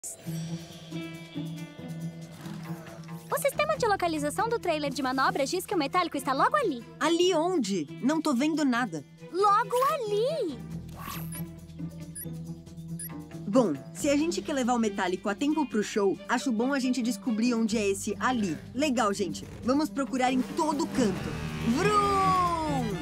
O sistema de localização do trailer de manobras diz que o metálico está logo ali. Ali onde? Não tô vendo nada. Logo ali! Bom, se a gente quer levar o metálico a tempo pro show, acho bom a gente descobrir onde é esse ali. Legal, gente. Vamos procurar em todo canto. Vrum!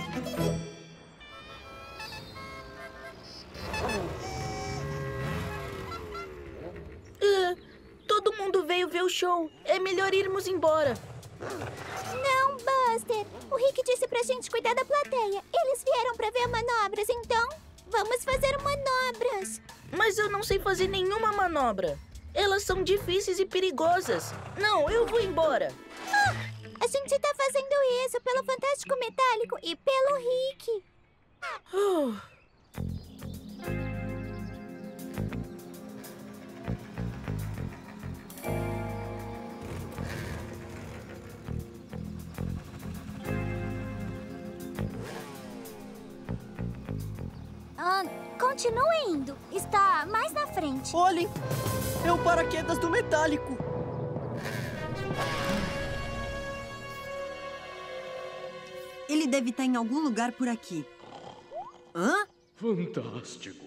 Todo mundo veio ver o show. É melhor irmos embora. Não, Buster! O Rick disse pra gente cuidar da plateia. Eles vieram pra ver manobras, então vamos fazer manobras. Mas eu não sei fazer nenhuma manobra. Elas são difíceis e perigosas. Não, eu vou embora. A gente tá fazendo isso pelo Fantástico Metálico e pelo Rick. Continue indo. Está mais na frente. Olhem! É o paraquedas do metálico. Ele deve estar em algum lugar por aqui. Hã? Fantástico.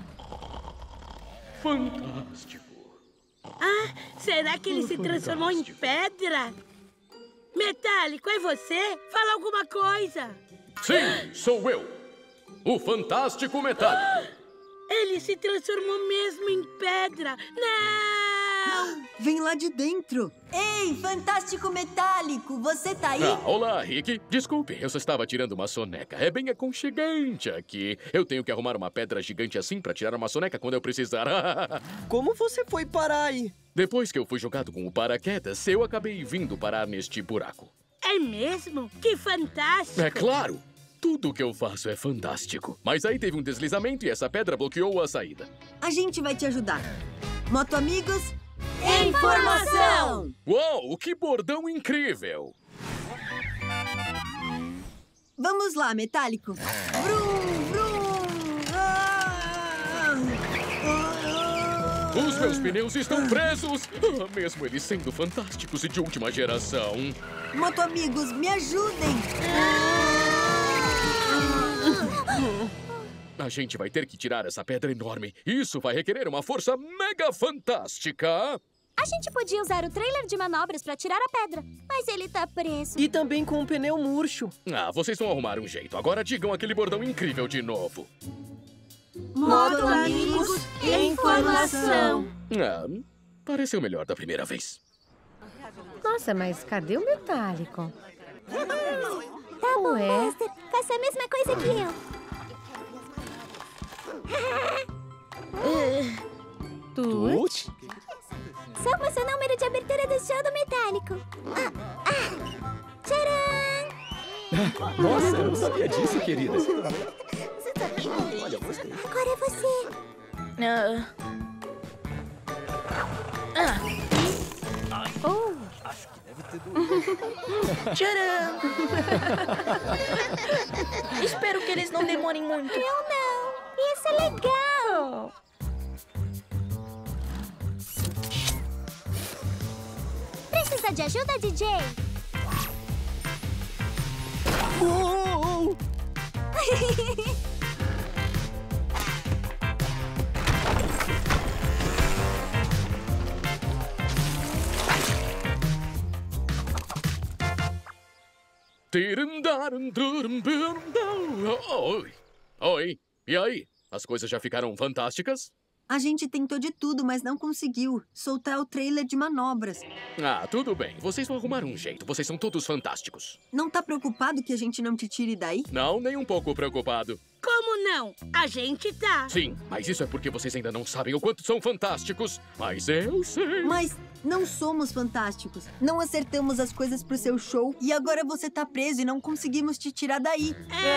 Fantástico. Será que ele se transformou em pedra? Metálico, é você? Fala alguma coisa. Sim, sou eu. O Fantástico Metálico. Ele se transformou mesmo em pedra. Não! Vem lá de dentro. Ei, Fantástico Metálico, você tá aí? Olá, Rick. Desculpe, eu só estava tirando uma soneca. É bem aconchegante aqui. Eu tenho que arrumar uma pedra gigante assim para tirar uma soneca quando eu precisar. Como você foi parar aí? Depois que eu fui jogado com o paraquedas, eu acabei vindo parar neste buraco. É mesmo? Que fantástico! É claro! Tudo que eu faço é fantástico. Mas aí teve um deslizamento e essa pedra bloqueou a saída. A gente vai te ajudar. Moto amigos, Informação! Uau, que bordão incrível! vamos lá, Metálico. Vrum, vrum. Os meus pneus estão presos! Mesmo eles sendo fantásticos e de última geração. Moto amigos, me ajudem. A gente vai ter que tirar essa pedra enorme. Isso vai requerer uma força mega fantástica. A gente podia usar o trailer de manobras pra tirar a pedra, mas ele tá preso. E também com um pneu murcho. Vocês vão arrumar um jeito. Agora digam aquele bordão incrível de novo. Moto amigos, informação! Pareceu melhor da primeira vez. Nossa, mas cadê o metálico? Tá bom, Ué? Buster. Faça a mesma coisa que eu. Tut? Somos o número de abertura do show do Metálico. Tcharam! Nossa, eu não sabia disso, querida. Você sabia? Olha, gostei. Agora é você. Acho que deve ter doído. Tcharam! Espero que eles não demorem muito. Eu não. Isso é legal. Precisa de ajuda, DJ? Uou! Oi. Oi. E aí? As coisas já ficaram fantásticas? A gente tentou de tudo, mas não conseguiu soltar o trailer de manobras. Tudo bem. Vocês vão arrumar um jeito. Vocês são todos fantásticos. Não tá preocupado que a gente não te tire daí? Não, nem um pouco preocupado. Como não? A gente tá. Sim, mas isso é porque vocês ainda não sabem o quanto são fantásticos. Mas eu sei. Mas não somos fantásticos. Não acertamos as coisas pro seu show e agora você tá preso e não conseguimos te tirar daí.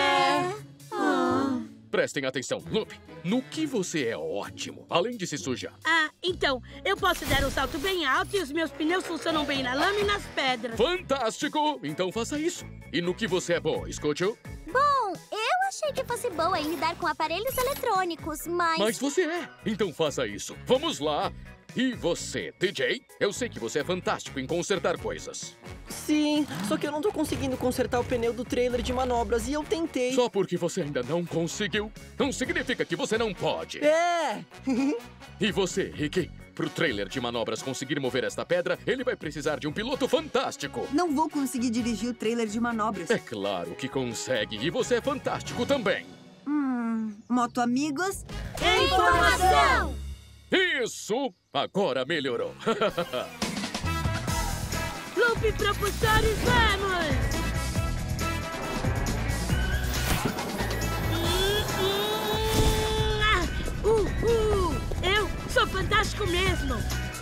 Prestem atenção, Loop. No que você é ótimo, além de se sujar. Então, eu posso dar um salto bem alto e os meus pneus funcionam bem na lama e nas pedras. Fantástico! Então faça isso. E no que você é bom, escute-o? Bom, eu achei achei que fosse boa em lidar com aparelhos eletrônicos, mas... Mas você é. Então faça isso. Vamos lá. E você, TJ? Eu sei que você é fantástico em consertar coisas. Sim, só que eu não tô conseguindo consertar o pneu do trailer de manobras e eu tentei. Só porque você ainda não conseguiu, não significa que você não pode. É! E você, Ricky? Pro trailer de manobras conseguir mover esta pedra, ele vai precisar de um piloto fantástico. Não vou conseguir dirigir o trailer de manobras. É claro que consegue, e você é fantástico também. Moto amigos. Informação! Isso! Agora melhorou. Loop propulsores, vamos! Eu sou fantástico mesmo!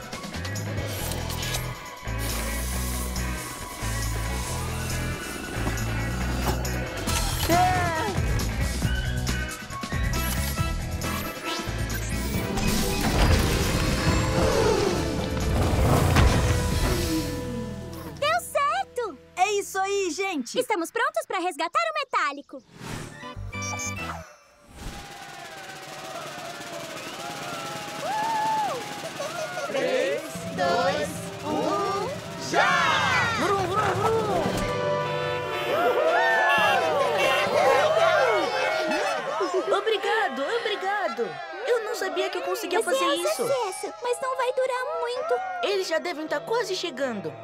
Deu certo! É isso aí, gente! Estamos prontos para resgatar o metálico. Obrigado, obrigado. Eu não sabia que eu conseguia fazer Você é um isso. sucesso, mas não vai durar muito. Eles já devem estar quase chegando.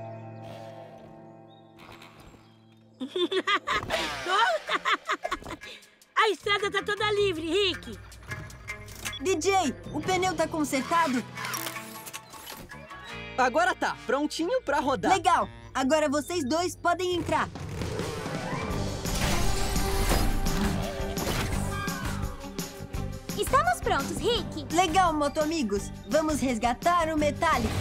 A estrada tá toda livre, Rick! DJ, o pneu tá consertado? Agora tá, prontinho pra rodar. Legal! Agora vocês dois podem entrar. Estamos prontos, Rick. Legal, moto amigos. Vamos resgatar o metálico.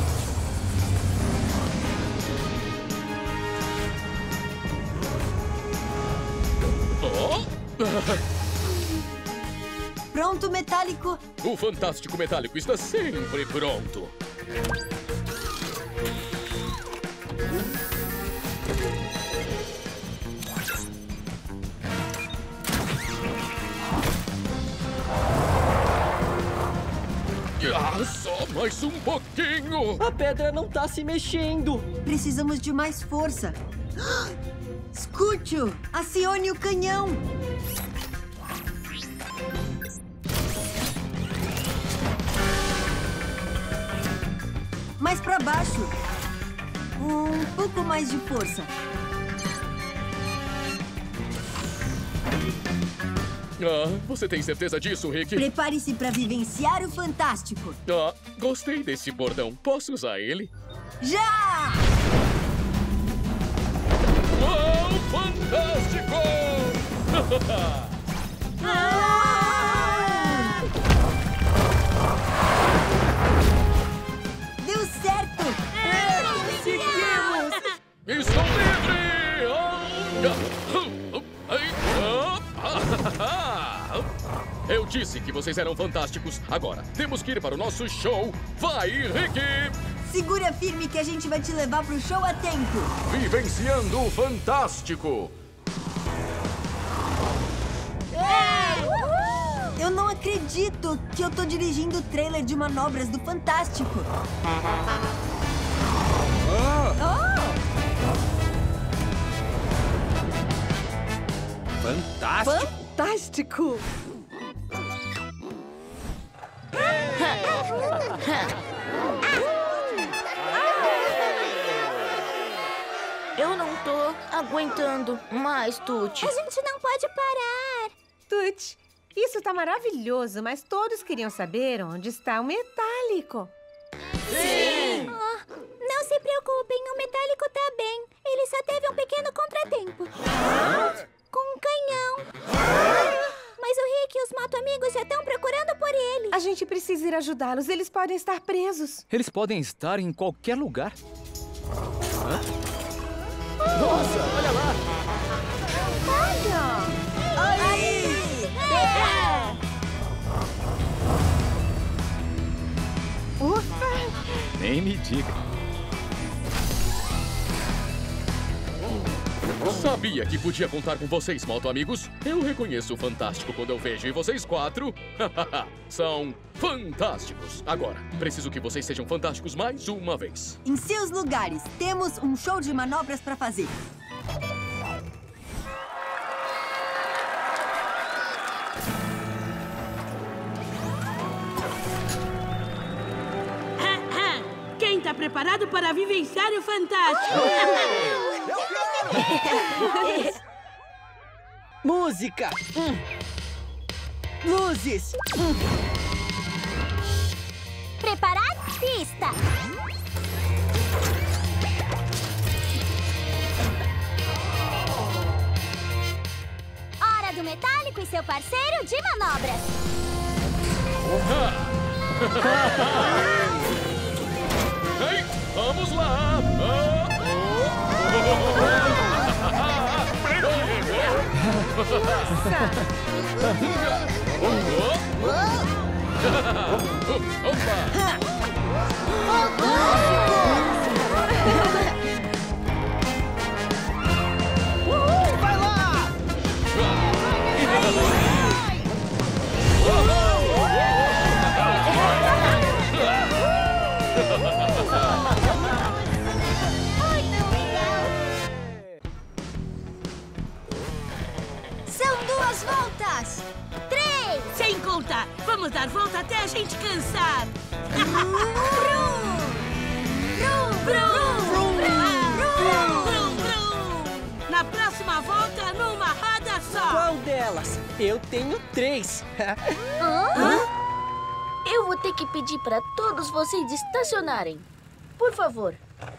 Pronto, metálico. O fantástico metálico está sempre pronto. Só mais um pouquinho. A pedra não tá se mexendo. Precisamos de mais força. Escute-o! Acione o canhão! Mais pra baixo. Um pouco mais de força. Você tem certeza disso, Rick? Prepare-se para vivenciar o fantástico. Gostei desse bordão. Posso usar ele? Já! Uau, fantástico! Deu certo! Conseguimos! Estou livre! Eu disse que vocês eram fantásticos. Agora, temos que ir para o nosso show. Vai, Ricky! Segura firme que a gente vai te levar pro show a tempo. Vivenciando o Fantástico. Eu não acredito que eu tô dirigindo o trailer de manobras do Fantástico. Fantástico! Fantástico! Eu não tô aguentando mais, Tuti. A gente não pode parar. Tuti, isso tá maravilhoso, mas todos queriam saber onde está o metálico. Não se preocupem, o metálico tá bem. Ele só teve um pequeno contratempo. Com um canhão. Mas o Rick e os moto-amigos já estão procurando por ele. A gente precisa ir ajudá-los, eles podem estar presos. Eles podem estar em qualquer lugar. Nossa, olha lá. Nem me diga. Sabia que podia contar com vocês, moto-amigos. Eu reconheço o fantástico quando eu vejo. E vocês 4 são fantásticos. Agora, preciso que vocês sejam fantásticos mais uma vez. Em seus lugares, temos um show de manobras para fazer. Quem tá preparado para vivenciar o fantástico? Música! Luzes! Preparar? Pista! Hora do Metálico e seu parceiro de manobras. Ei, vamos lá! Vai lá! São 2 voltas! 3! Sem contar! Vamos dar volta até a gente cansar! Na próxima volta, numa roda só! Qual delas? Eu tenho 3. Eu vou ter que pedir para todos vocês estacionarem. Por favor.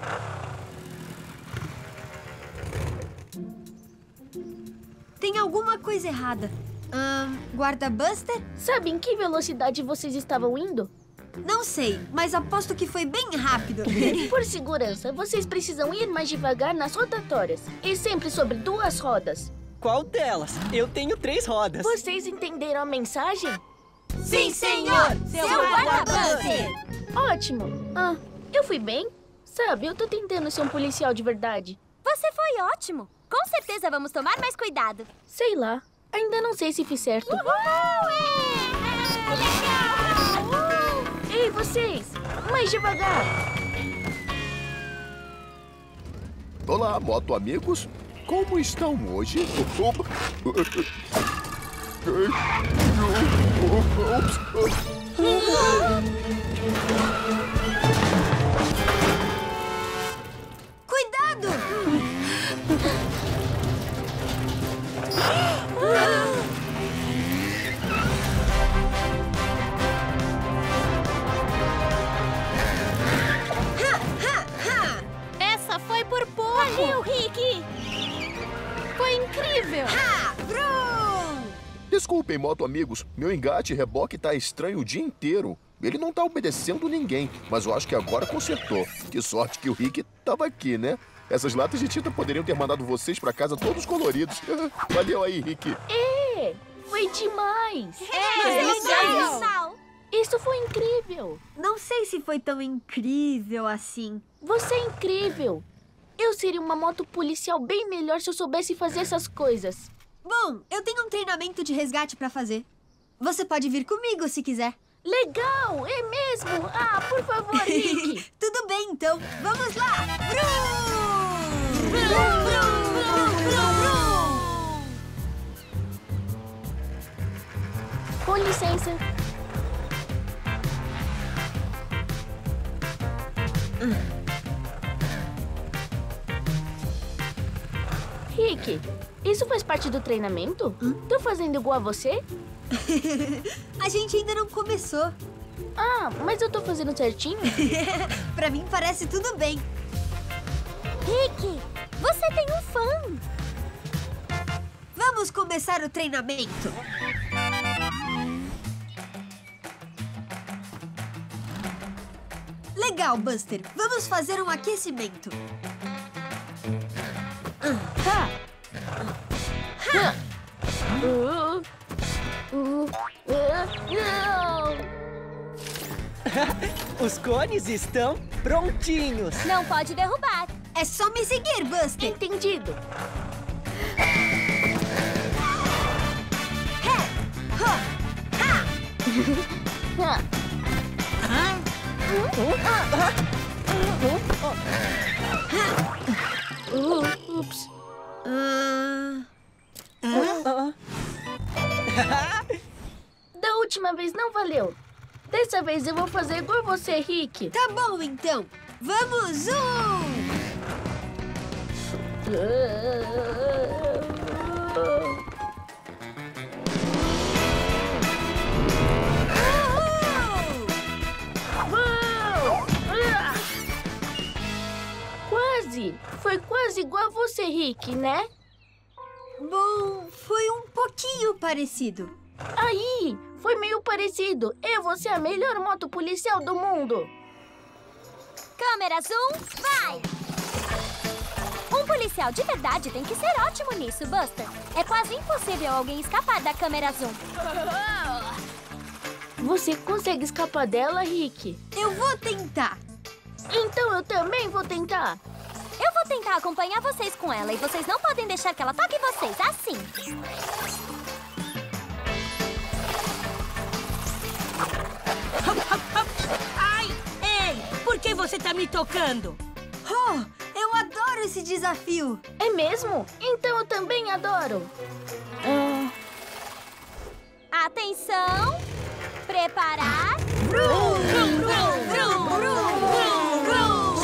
Tem alguma coisa errada. Guarda Buster? Sabe em que velocidade vocês estavam indo? Não sei, mas aposto que foi bem rápido. Por segurança, vocês precisam ir mais devagar nas rotatórias. E sempre sobre 2 rodas. Qual delas? Eu tenho 3 rodas. Vocês entenderam a mensagem? Sim, senhor! Seu guarda Buster! Ótimo! Eu fui bem? Sabe, eu tô tentando ser um policial de verdade. Você foi ótimo. Com certeza vamos tomar mais cuidado. Sei lá. Ainda não sei se fiz certo. Ei, vocês! Mais devagar! Olá, moto-amigos. Como estão hoje? Cuidado! Essa foi por pouco. Valeu, Rick! Foi incrível! Desculpem, moto-amigos. Meu engate e reboque tá estranho o dia inteiro. Ele não tá obedecendo ninguém, mas eu acho que agora consertou. Que sorte que o Rick tava aqui, né? Essas latas de tinta poderiam ter mandado vocês pra casa todos coloridos. Valeu aí, Rick. Foi demais! Legal! Isso foi incrível! Não sei se foi tão incrível assim. Você é incrível! Eu seria uma moto policial bem melhor se eu soubesse fazer essas coisas. Bom, eu tenho um treinamento de resgate pra fazer. Você pode vir comigo se quiser. Legal! É mesmo? Por favor, Rick! Tudo bem, então. Vamos lá! Com licença. Rick, isso faz parte do treinamento? Tô fazendo igual a você? A gente ainda não começou. Mas eu tô fazendo certinho? Pra mim parece tudo bem. Rick, você tem um fã. Vamos começar o treinamento. Legal, Buster. Vamos fazer um aquecimento. Os cones estão prontinhos. Não pode derrubar. É só me seguir, Buster. Entendido. Ups. Da última vez não valeu. Dessa vez eu vou fazer igual você, Rick. Tá bom, então. Vamos, Quase! Foi quase igual a você, Rick, né? Bom, foi um pouquinho parecido. Aí! Foi meio parecido. Eu vou ser a melhor moto policial do mundo. Câmera zoom, vai! Um policial de verdade tem que ser ótimo nisso, Buster. É quase impossível alguém escapar da câmera zoom. Você consegue escapar dela, Rick? Eu vou tentar. Então eu também vou tentar. Eu vou tentar acompanhar vocês com ela e vocês não podem deixar que ela toque vocês, assim. Ai! Ei! Por que você tá me tocando? Oh, eu adoro esse desafio. É mesmo? Então eu também adoro. Atenção! Preparar! Vrum, vrum, vrum, vrum, vrum, vrum.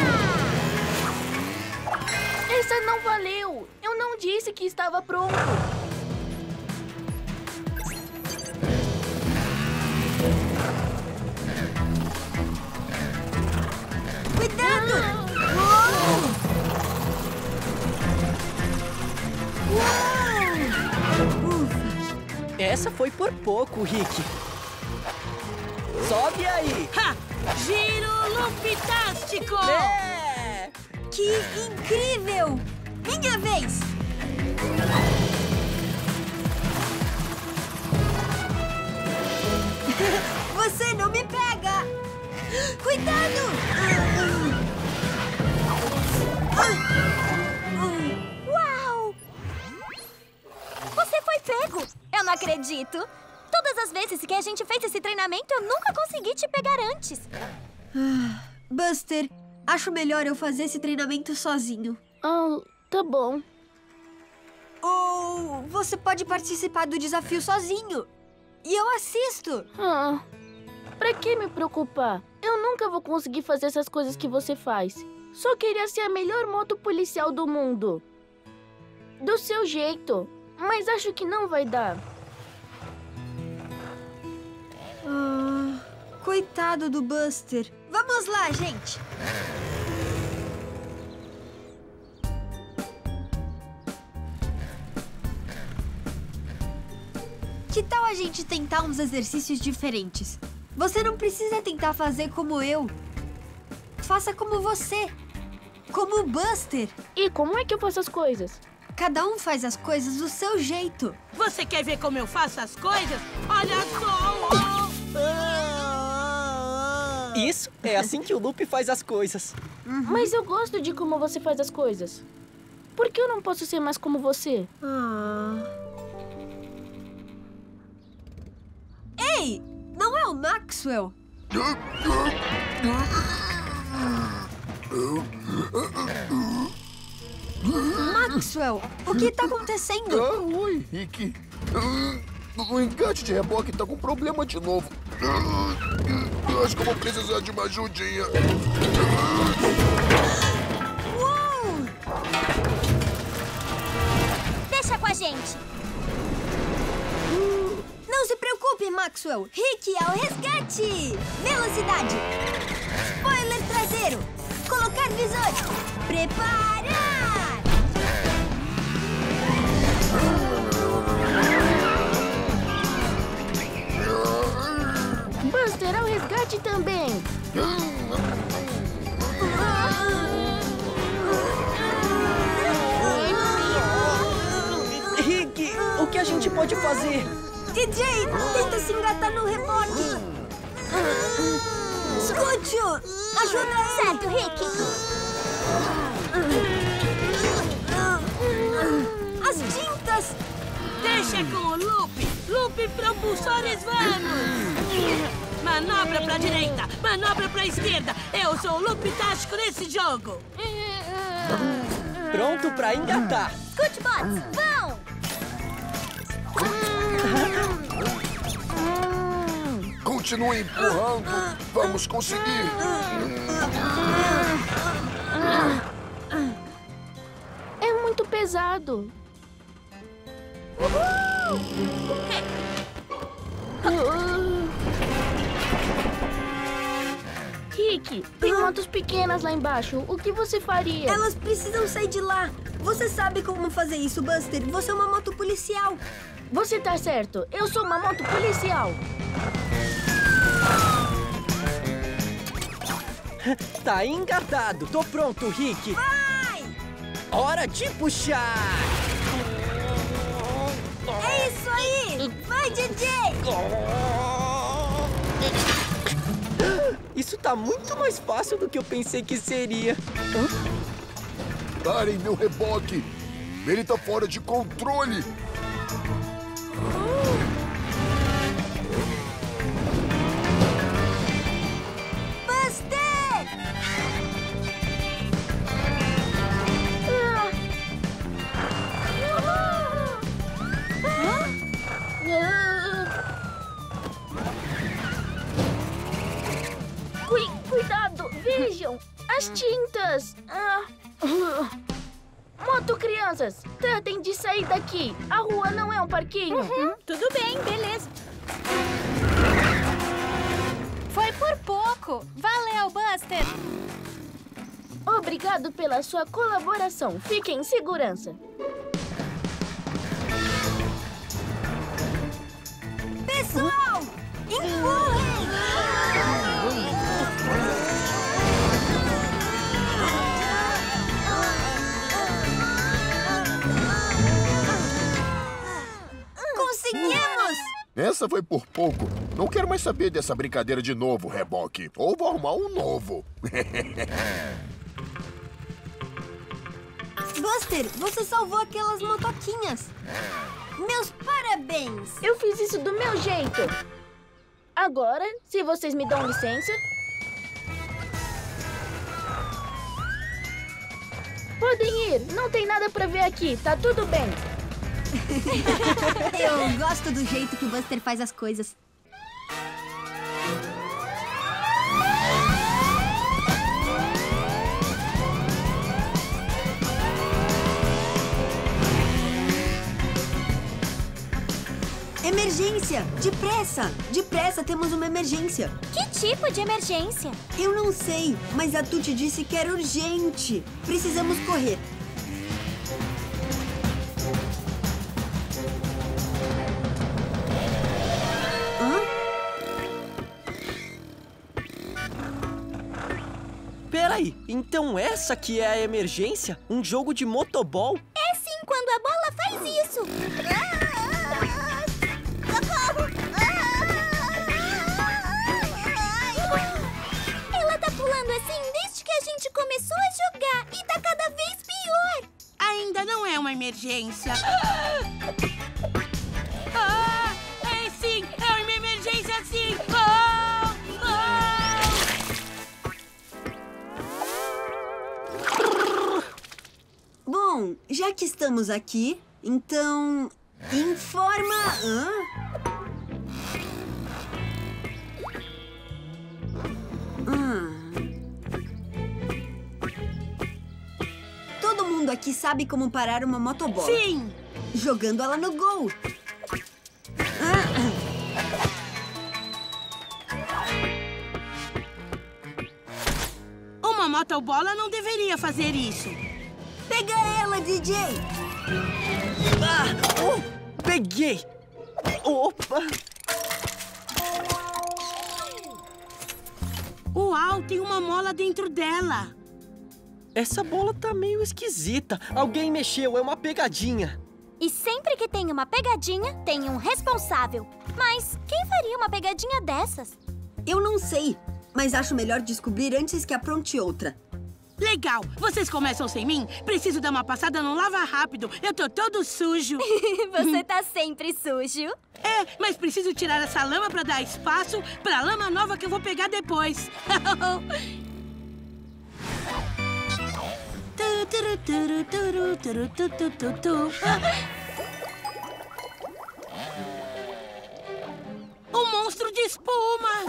Essa não valeu. Eu não disse que estava pronto. Cuidado! Essa foi por pouco, Rick. Sobe aí! Ha! Giro Lupitástico! É! Que incrível! Minha vez! Você não me pega! Cuidado! Uau! Você foi pego! Eu não acredito! Todas as vezes que a gente fez esse treinamento, eu nunca consegui te pegar antes. Buster, acho melhor eu fazer esse treinamento sozinho. Tá bom. Ou você pode participar do desafio sozinho. E eu assisto. Pra que me preocupar? Eu nunca vou conseguir fazer essas coisas que você faz. Só queria ser a melhor moto policial do mundo. Do seu jeito. Mas acho que não vai dar. Coitado do Buster. Vamos lá, gente. Que tal a gente tentar uns exercícios diferentes? Você não precisa tentar fazer como eu. Faça como você. Como o Buster. E como é que eu faço as coisas? Cada um faz as coisas do seu jeito. Você quer ver como eu faço as coisas? Olha só! Isso é assim que o Loop faz as coisas. Mas eu gosto de como você faz as coisas. Por que eu não posso ser mais como você? Ei! Não é o Maxwell? Maxwell, o que tá acontecendo? Oi, Rick. O engate de reboque tá com problema de novo. Acho que eu vou precisar de uma ajudinha. Uou! Deixa com a gente. Não se preocupe, Maxwell. Rick ao resgate! Velocidade! Spoiler traseiro! Colocar visor! Preparar! Buster ao resgate também. Rick, o que a gente pode fazer? DJ, tenta se engatar no reboque. Escute-o! Ajuda ele! Certo, Rick. As tintas! Deixa com o Loop! Loop propulsores, vamos! Manobra pra direita, manobra pra esquerda. Eu sou o Loop tático nesse jogo. Pronto pra engatar. Scootbots, vão! Continue empurrando. Vamos conseguir. É muito pesado. Rick, tem motos pequenas lá embaixo. O que você faria? Elas precisam sair de lá. Você sabe como fazer isso, Buster. Você é uma moto policial. Você tá certo. Eu sou uma moto policial. Tá engatado. Tô pronto, Rick. Vai! Hora de puxar. É isso aí! Vai, DJ! Isso tá muito mais fácil do que eu pensei que seria. Parem meu reboque. Ele tá fora de controle. Buster! Cuidado! Vejam! As tintas! Moto, crianças! Tratem de sair daqui! A rua não é um parquinho! Tudo bem, beleza. Foi por pouco. Valeu, Buster. Obrigado pela sua colaboração. Fiquem em segurança. Pessoal! Empurrem! Conseguimos! Essa foi por pouco. Não quero mais saber dessa brincadeira de novo, reboque. Ou vou arrumar um novo. Buster, você salvou aquelas motoquinhas. Meus parabéns! Eu fiz isso do meu jeito. Agora, se vocês me dão licença... Podem ir. Não tem nada pra ver aqui. Tá tudo bem. Eu gosto do jeito que o Buster faz as coisas. Emergência! Depressa! Depressa, temos uma emergência. Que tipo de emergência? Eu não sei, mas a Tuti disse que era urgente. Precisamos correr. Peraí, então essa que é a emergência? Um jogo de motobol? É sim, quando a bola faz isso. Socorro! Ela tá pulando assim desde que a gente começou a jogar e tá cada vez pior. Ainda não é uma emergência. É sim! É uma emergência sim! Bom, já que estamos aqui, então... informa... Todo mundo aqui sabe como parar uma motobola. Sim! Jogando ela no gol. Uma motobola não deveria fazer isso. Pega ela, DJ! Peguei! Opa! Uau, tem uma mola dentro dela. Essa bola tá meio esquisita. Alguém mexeu, é uma pegadinha. E sempre que tem uma pegadinha, tem um responsável. Mas quem faria uma pegadinha dessas? Eu não sei, mas acho melhor descobrir antes que apronte outra. Legal. Vocês começam sem mim? Preciso dar uma passada no lava rápido. Eu tô todo sujo. Você tá sempre sujo. É, mas preciso tirar essa lama pra dar espaço pra lama nova que eu vou pegar depois. Um monstro de espuma!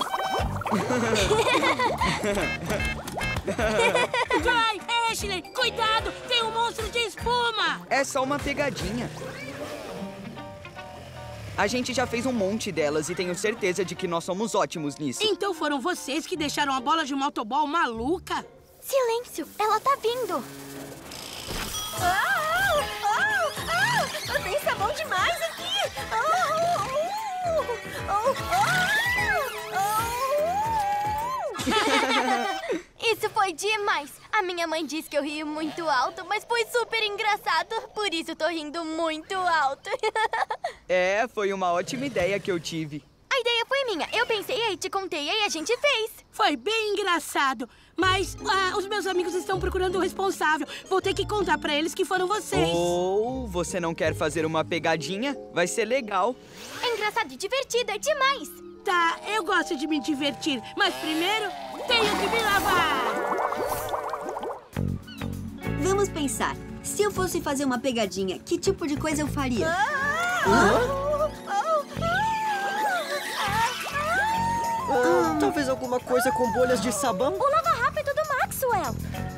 Vai, Ashley, cuidado! Tem um monstro de espuma! É só uma pegadinha. A gente já fez um monte delas e tenho certeza de que nós somos ótimos nisso. Então foram vocês que deixaram a bola de motobol maluca? Silêncio, ela tá vindo. Tem sabão demais aqui. Isso foi demais. A minha mãe disse que eu rio muito alto, mas foi super engraçado. Por isso tô rindo muito alto. É, foi uma ótima ideia que eu tive. A ideia foi minha. Eu pensei, aí te contei, aí a gente fez. Foi bem engraçado. Mas os meus amigos estão procurando o responsável. Vou ter que contar pra eles que foram vocês. Ou você não quer fazer uma pegadinha? Vai ser legal. É engraçado e divertido, é demais. Tá, eu gosto de me divertir. Mas primeiro, tenho que me lavar. Vamos pensar. Se eu fosse fazer uma pegadinha, que tipo de coisa eu faria? Talvez alguma coisa com bolhas de sabão? O lava rápido do Maxwell.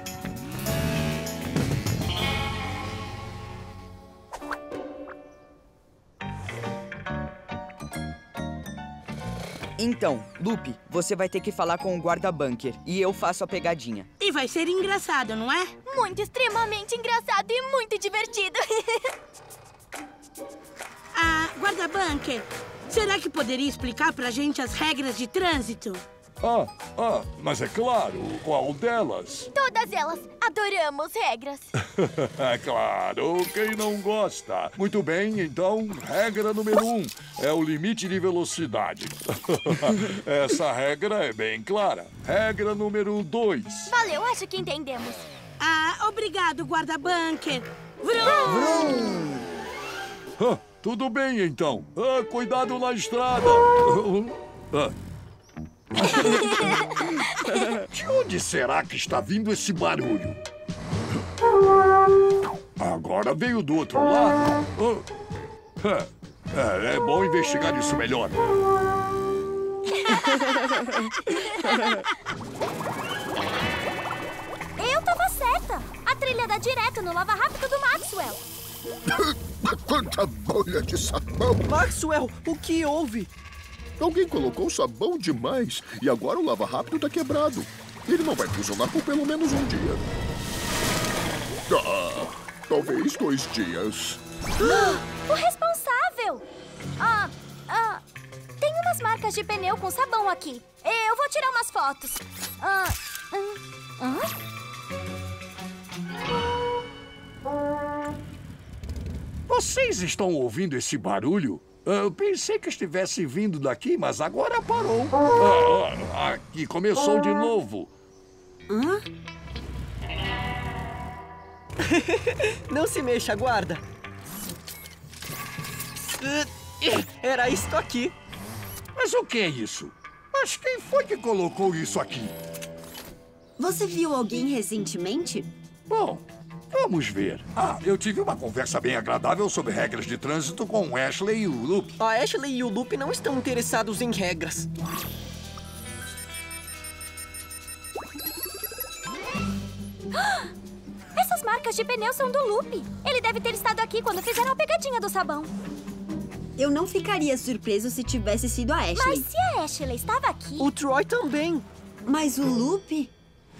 Então, Lupe, você vai ter que falar com o guarda-bunker e eu faço a pegadinha. E vai ser engraçado, não é? Muito, extremamente engraçado e muito divertido. Guarda-bunker, será que poderia explicar pra gente as regras de trânsito? Mas é claro, qual delas? Todas elas. Adoramos regras. É claro, quem não gosta? Muito bem, então, regra número 1 é o limite de velocidade. Essa regra é bem clara. Regra número 2. Valeu, acho que entendemos. Obrigado, guarda-bunker. Vrum! Vrum! Tudo bem, então. Cuidado na estrada. De onde será que está vindo esse barulho? Agora veio do outro lado. É bom investigar isso melhor. Eu tava certa. A trilha dá direto no lava rápido do Maxwell. Quanta bolha de sabão! Maxwell, o que houve? Alguém colocou sabão demais e agora o lava rápido tá quebrado. Ele não vai funcionar por pelo menos um dia. Talvez 2 dias. O responsável! Tem umas marcas de pneu com sabão aqui. Eu vou tirar umas fotos. Vocês estão ouvindo esse barulho? Eu pensei que estivesse vindo daqui, mas agora parou. Aqui começou de novo. Não se mexa, guarda. Era isto aqui. Mas o que é isso? Mas quem foi que colocou isso aqui? Você viu alguém recentemente? Bom, vamos ver. Eu tive uma conversa bem agradável sobre regras de trânsito com o Ashley e o Lupe. A Ashley e o Lupe não estão interessados em regras. Essas marcas de pneu são do Lupe. Ele deve ter estado aqui quando fizeram a pegadinha do sabão. Eu não ficaria surpreso se tivesse sido a Ashley. Mas se a Ashley estava aqui... O Troy também. Mas o Lupe...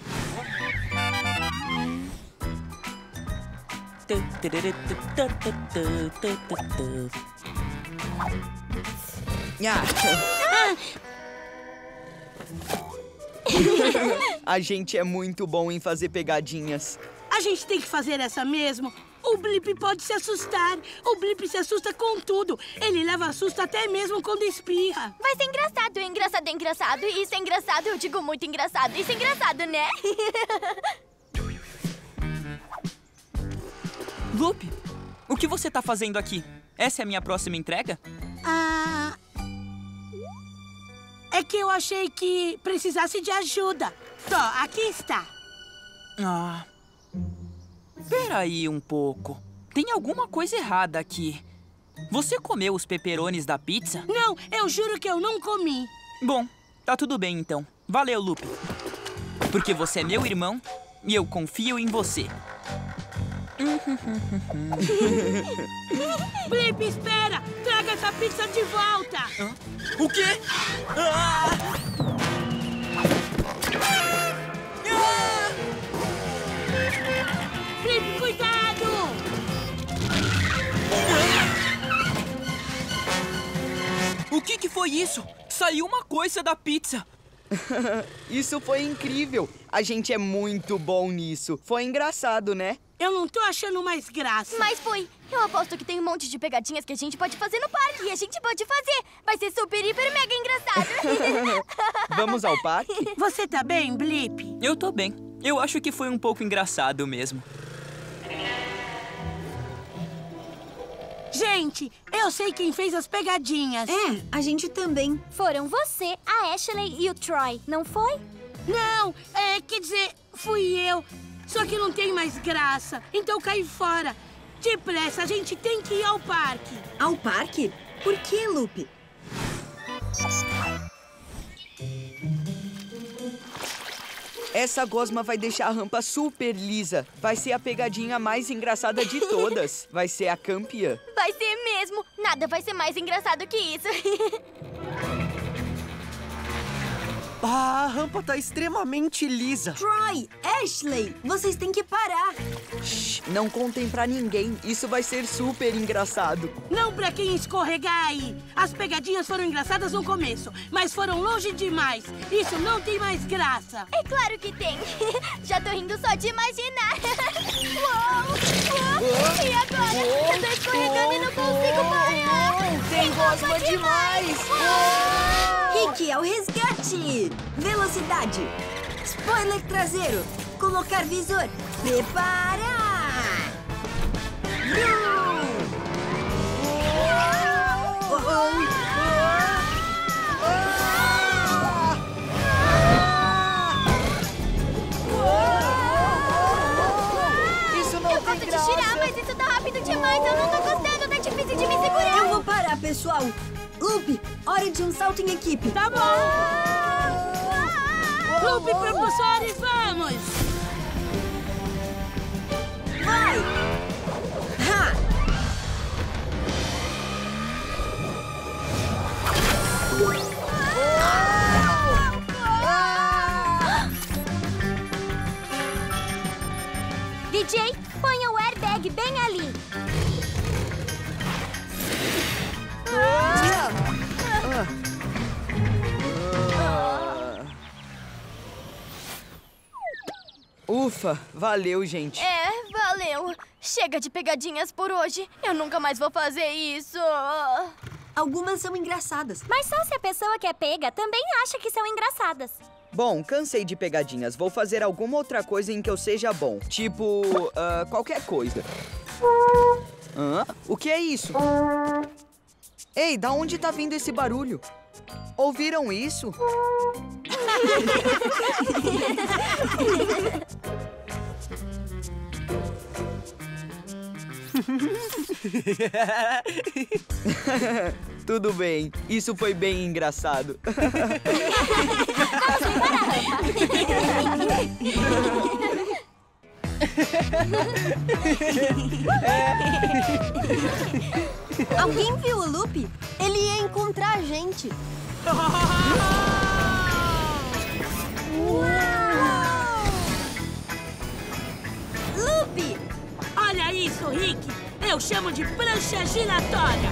A gente é muito bom em fazer pegadinhas. A gente tem que fazer essa mesmo. O Blip pode se assustar. O Blip se assusta com tudo. Ele leva susto até mesmo quando espirra. Vai ser engraçado, engraçado, engraçado. Isso é engraçado, eu digo muito engraçado. Isso é engraçado, né? Lupe, o que você tá fazendo aqui? Essa é a minha próxima entrega? É que eu achei que precisasse de ajuda. Aqui está. Peraí um pouco. Tem alguma coisa errada aqui. Você comeu os pepperonis da pizza? Não, eu juro que eu não comi. Bom, tá tudo bem então. Valeu, Lupe. Porque você é meu irmão e eu confio em você. Blip, espera! Traga essa pizza de volta! O quê? Blip, cuidado! O que foi isso? Saiu uma coisa da pizza. Isso foi incrível. A gente é muito bom nisso. Foi engraçado, né? Eu não tô achando mais graça. Mas foi. Eu aposto que tem um monte de pegadinhas que a gente pode fazer no parque. E a gente pode fazer. Vai ser super, hiper, mega engraçado. Vamos ao parque? Você tá bem, Blip? Eu tô bem. Eu acho que foi um pouco engraçado mesmo. Gente, eu sei quem fez as pegadinhas. É, a gente também. Foram você, a Ashley e o Troy, não foi? Não, quer dizer, fui eu. Só que não tem mais graça, então cai fora. Depressa, a gente tem que ir ao parque. Ao parque? Por que, Lupe? Essa gosma vai deixar a rampa super lisa. Vai ser a pegadinha mais engraçada de todas. Vai ser a campeã. Vai ser mesmo. Nada vai ser mais engraçado que isso. A rampa tá extremamente lisa. Troy, Ashley, vocês têm que parar. Shh, não contem pra ninguém. Isso vai ser super engraçado. Não pra quem escorregar aí. As pegadinhas foram engraçadas no começo, mas foram longe demais. Isso não tem mais graça. É claro que tem. Já tô rindo só de imaginar. Uou, uou. E agora? Eu tô escorregando e não consigo parar. Tem gosma demais. Rick, ao resgate! Velocidade! Spoiler traseiro! Colocar visor! Preparar! Isso não eu tem gosto graça. de tirar, mas isso tá rápido demais. Eu não tô gostando, tá difícil de me segurar. Eu vou parar, pessoal! Lupe, hora de um salto em equipe. Tá bom! Clube Propulsores, vamos! Vai! Ha! DJ, ponha o airbag bem ali. Ufa, valeu, gente. Valeu. Chega de pegadinhas por hoje. Eu nunca mais vou fazer isso. Algumas são engraçadas. Mas só se a pessoa que é pega também acha que são engraçadas. Bom, cansei de pegadinhas. Vou fazer alguma outra coisa em que eu seja bom. Tipo, qualquer coisa. O que é isso? Ei, da onde tá vindo esse barulho? Ouviram isso? Tudo bem, isso foi bem engraçado. Alguém viu o Lupe? Ele ia encontrar a gente. Lupe! Olha isso, Rick! Eu chamo de prancha giratória!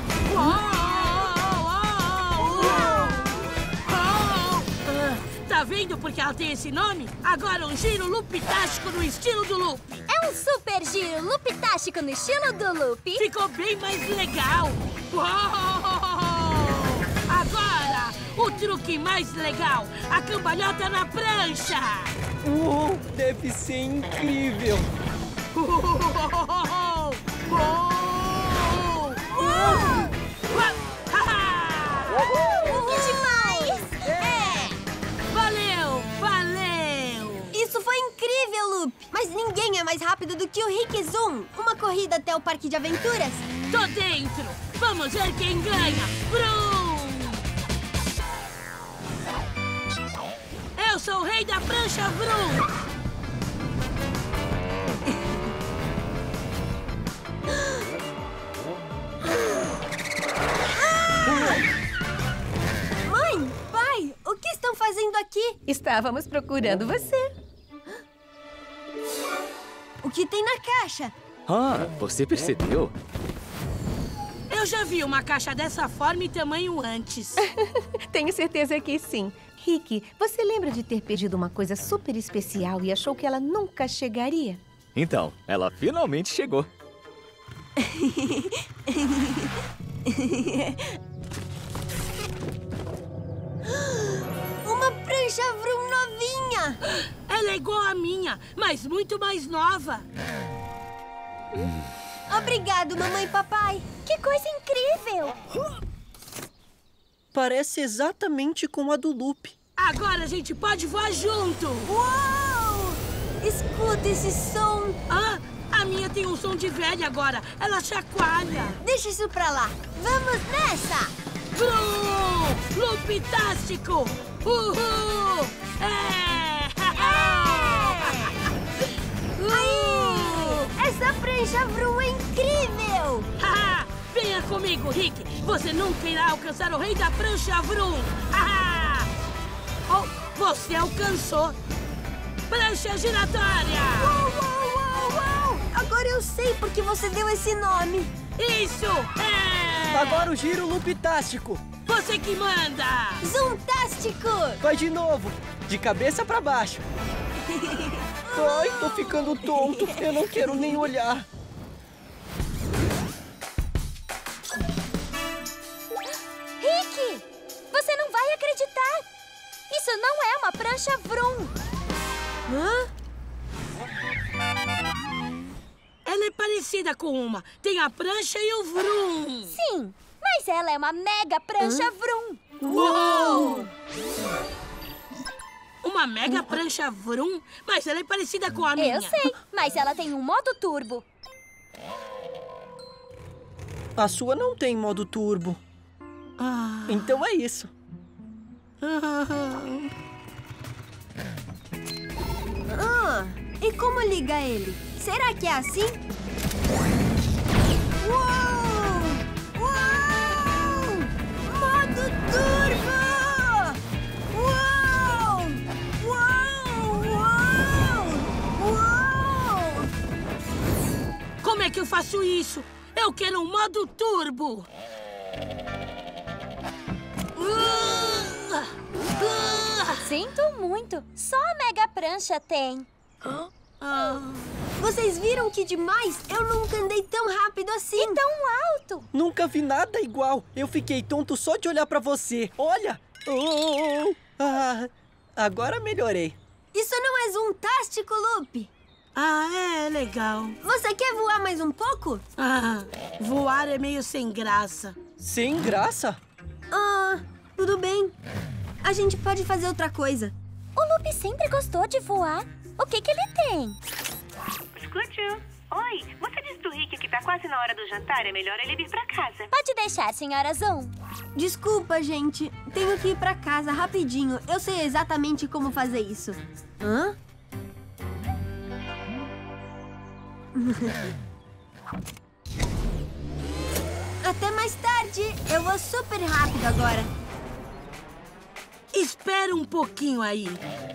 Tá vendo porque ela tem esse nome? Agora um giro lupitástico no estilo do Loop. É um super giro lupitástico no estilo do Loop. Ficou bem mais legal. Agora, o truque mais legal. A cambalhota na prancha. Deve ser incrível. Que demais! Valeu! Valeu! Isso foi incrível, Loop! Mas ninguém é mais rápido do que o Rick Zoom. Uma corrida até o parque de aventuras? Tô dentro! Vamos ver quem ganha! Vroom! Eu sou o rei da prancha Vroom! Mãe, pai, o que estão fazendo aqui? Estávamos procurando você. O que tem na caixa? Ah, você percebeu? Eu já vi uma caixa dessa forma e tamanho antes. Tenho certeza que sim. Rick, você lembra de ter pedido uma coisa super especial e achou que ela nunca chegaria? Então, ela finalmente chegou. Uma prancha Vroom novinha! Ela é igual à minha, mas muito mais nova. Obrigado, mamãe e papai. Que coisa incrível! Parece exatamente com a do Loop. Agora a gente pode voar junto. Uau! Escuta esse som. Ah, a minha tem um som de velha agora. Ela chacoalha. Deixa isso pra lá. Vamos nessa! Vroom! Looptástico! Uhul! Aí! Essa prancha Vroom é incrível! Haha! Venha comigo, Rick! Você nunca irá alcançar o rei da prancha Vroom! Haha! Oh, você alcançou! Prancha giratória! Uau, uau, uau, uau! Agora eu sei por que você deu esse nome. Isso! É! Agora o giro looptástico. Você que manda! Zoomtástico! Vai de novo, de cabeça pra baixo. Ai, tô ficando tonto. Eu não quero nem olhar. Rick! Você não vai acreditar! Isso não é uma prancha Vroom! Hã? Ela é parecida com uma. Tem a prancha e o Vroom. Sim, mas ela é uma mega prancha Vroom! Uou! Uma mega prancha Vroom? Mas ela é parecida com a minha. Eu sei, mas ela tem um modo turbo. A sua não tem modo turbo. Então é isso. E como liga ele? Será que é assim? Uou! Uou! Modo turbo! Uou! Uou! Uou! Uou! Como é que eu faço isso? Eu quero um modo turbo. Sinto muito, só a mega prancha tem. Vocês viram que demais? Eu nunca andei tão rápido assim. E tão alto. Nunca vi nada igual. Eu fiquei tonto só de olhar pra você. Olha! Agora melhorei. Isso não é zoomtástico, Loop? É legal. Você quer voar mais um pouco? Voar é meio sem graça. Sem graça? Tudo bem. A gente pode fazer outra coisa. O Loop sempre gostou de voar. O que ele tem? Escute. Oi, você disse pro Rick que tá quase na hora do jantar. É melhor ele vir pra casa. Pode deixar, senhora Zoom. Desculpa, gente. Tenho que ir pra casa rapidinho. Eu sei exatamente como fazer isso. Até mais tarde. Eu vou super rápido agora. Espera um pouquinho aí.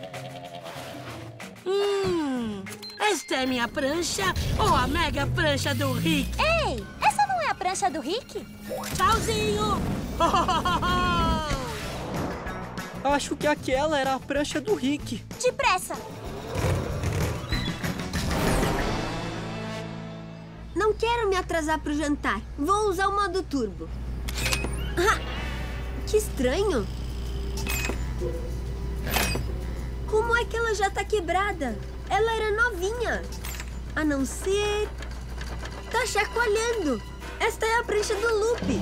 Esta é minha prancha ou a mega prancha do Rick? Ei, essa não é a prancha do Rick? Tchauzinho! Acho que aquela era a prancha do Rick. Depressa! Não quero me atrasar pro jantar. Vou usar o modo turbo. Que estranho. Como é que ela já tá quebrada? Ela era novinha. A não ser... Tá chacoalhando. Esta é a prancha do Loop.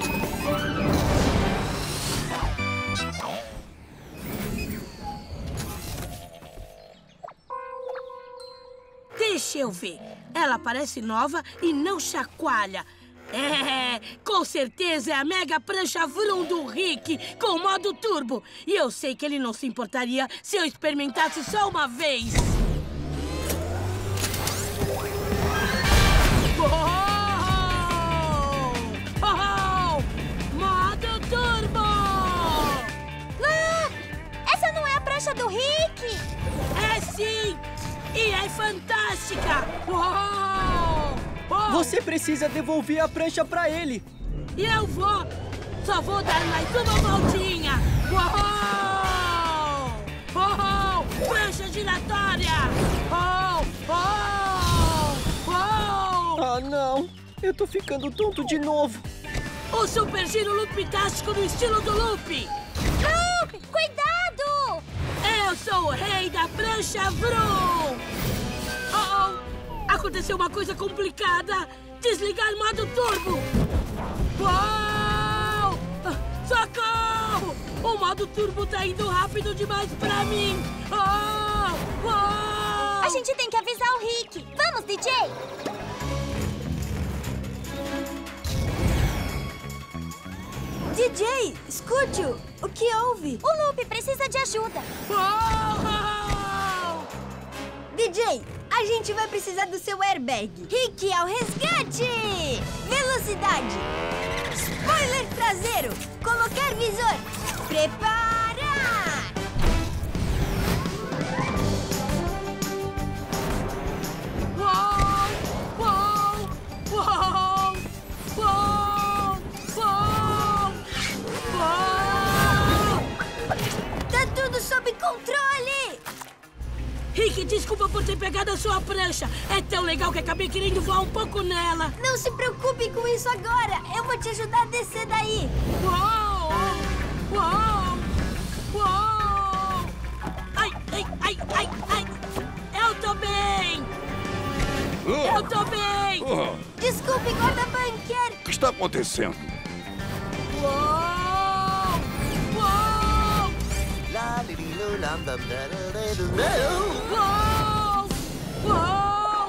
Deixa eu ver. Ela parece nova e não chacoalha. Com certeza é a mega prancha Vroom do Rick com modo turbo. E eu sei que ele não se importaria se eu experimentasse só uma vez. Modo turbo! Essa não é a prancha do Rick! É sim! E é fantástica! Você precisa devolver a prancha pra ele. E eu vou! Só vou dar mais uma voltinha! Prancha giratória! Ah, não! Eu tô ficando tonto de novo. O super giro loop-tástico no estilo do Loop! Loop, cuidado! Eu sou o rei da prancha Vroom! Aconteceu uma coisa complicada! Desligar modo turbo! Uau! Socorro! O modo turbo tá indo rápido demais pra mim! A gente tem que avisar o Rick! Vamos, DJ! DJ, escute-o! O que houve? O Loop precisa de ajuda! DJ, a gente vai precisar do seu airbag. Rick ao resgate! Velocidade! Spoiler traseiro! Colocar visor! Preparar! Tá tudo sob controle! Rick, desculpa por ter pegado a sua prancha. É tão legal que acabei querendo voar um pouco nela. Não se preocupe com isso agora. Eu vou te ajudar a descer daí. Uou! Uou! Uou! Ai, ai, ai, ai, ai! Eu tô bem! Eu tô bem! Desculpe, guarda-bunker. O que está acontecendo? Uou! Uou! Uou! Uou!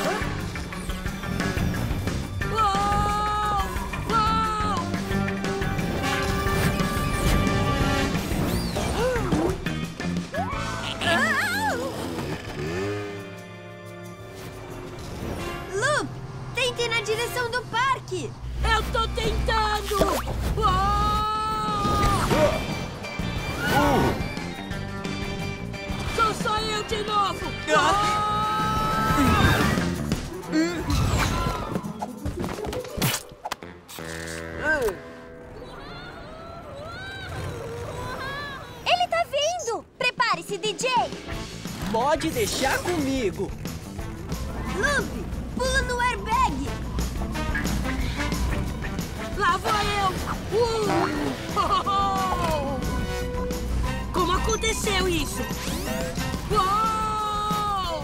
Loop, tente ir na direção do parque. Eu tô tentando! Sou só eu de novo! Ele tá vindo! Prepare-se, DJ! Pode deixar comigo. Loop, pula no airbag. Lá vou eu! Como aconteceu isso? Uou!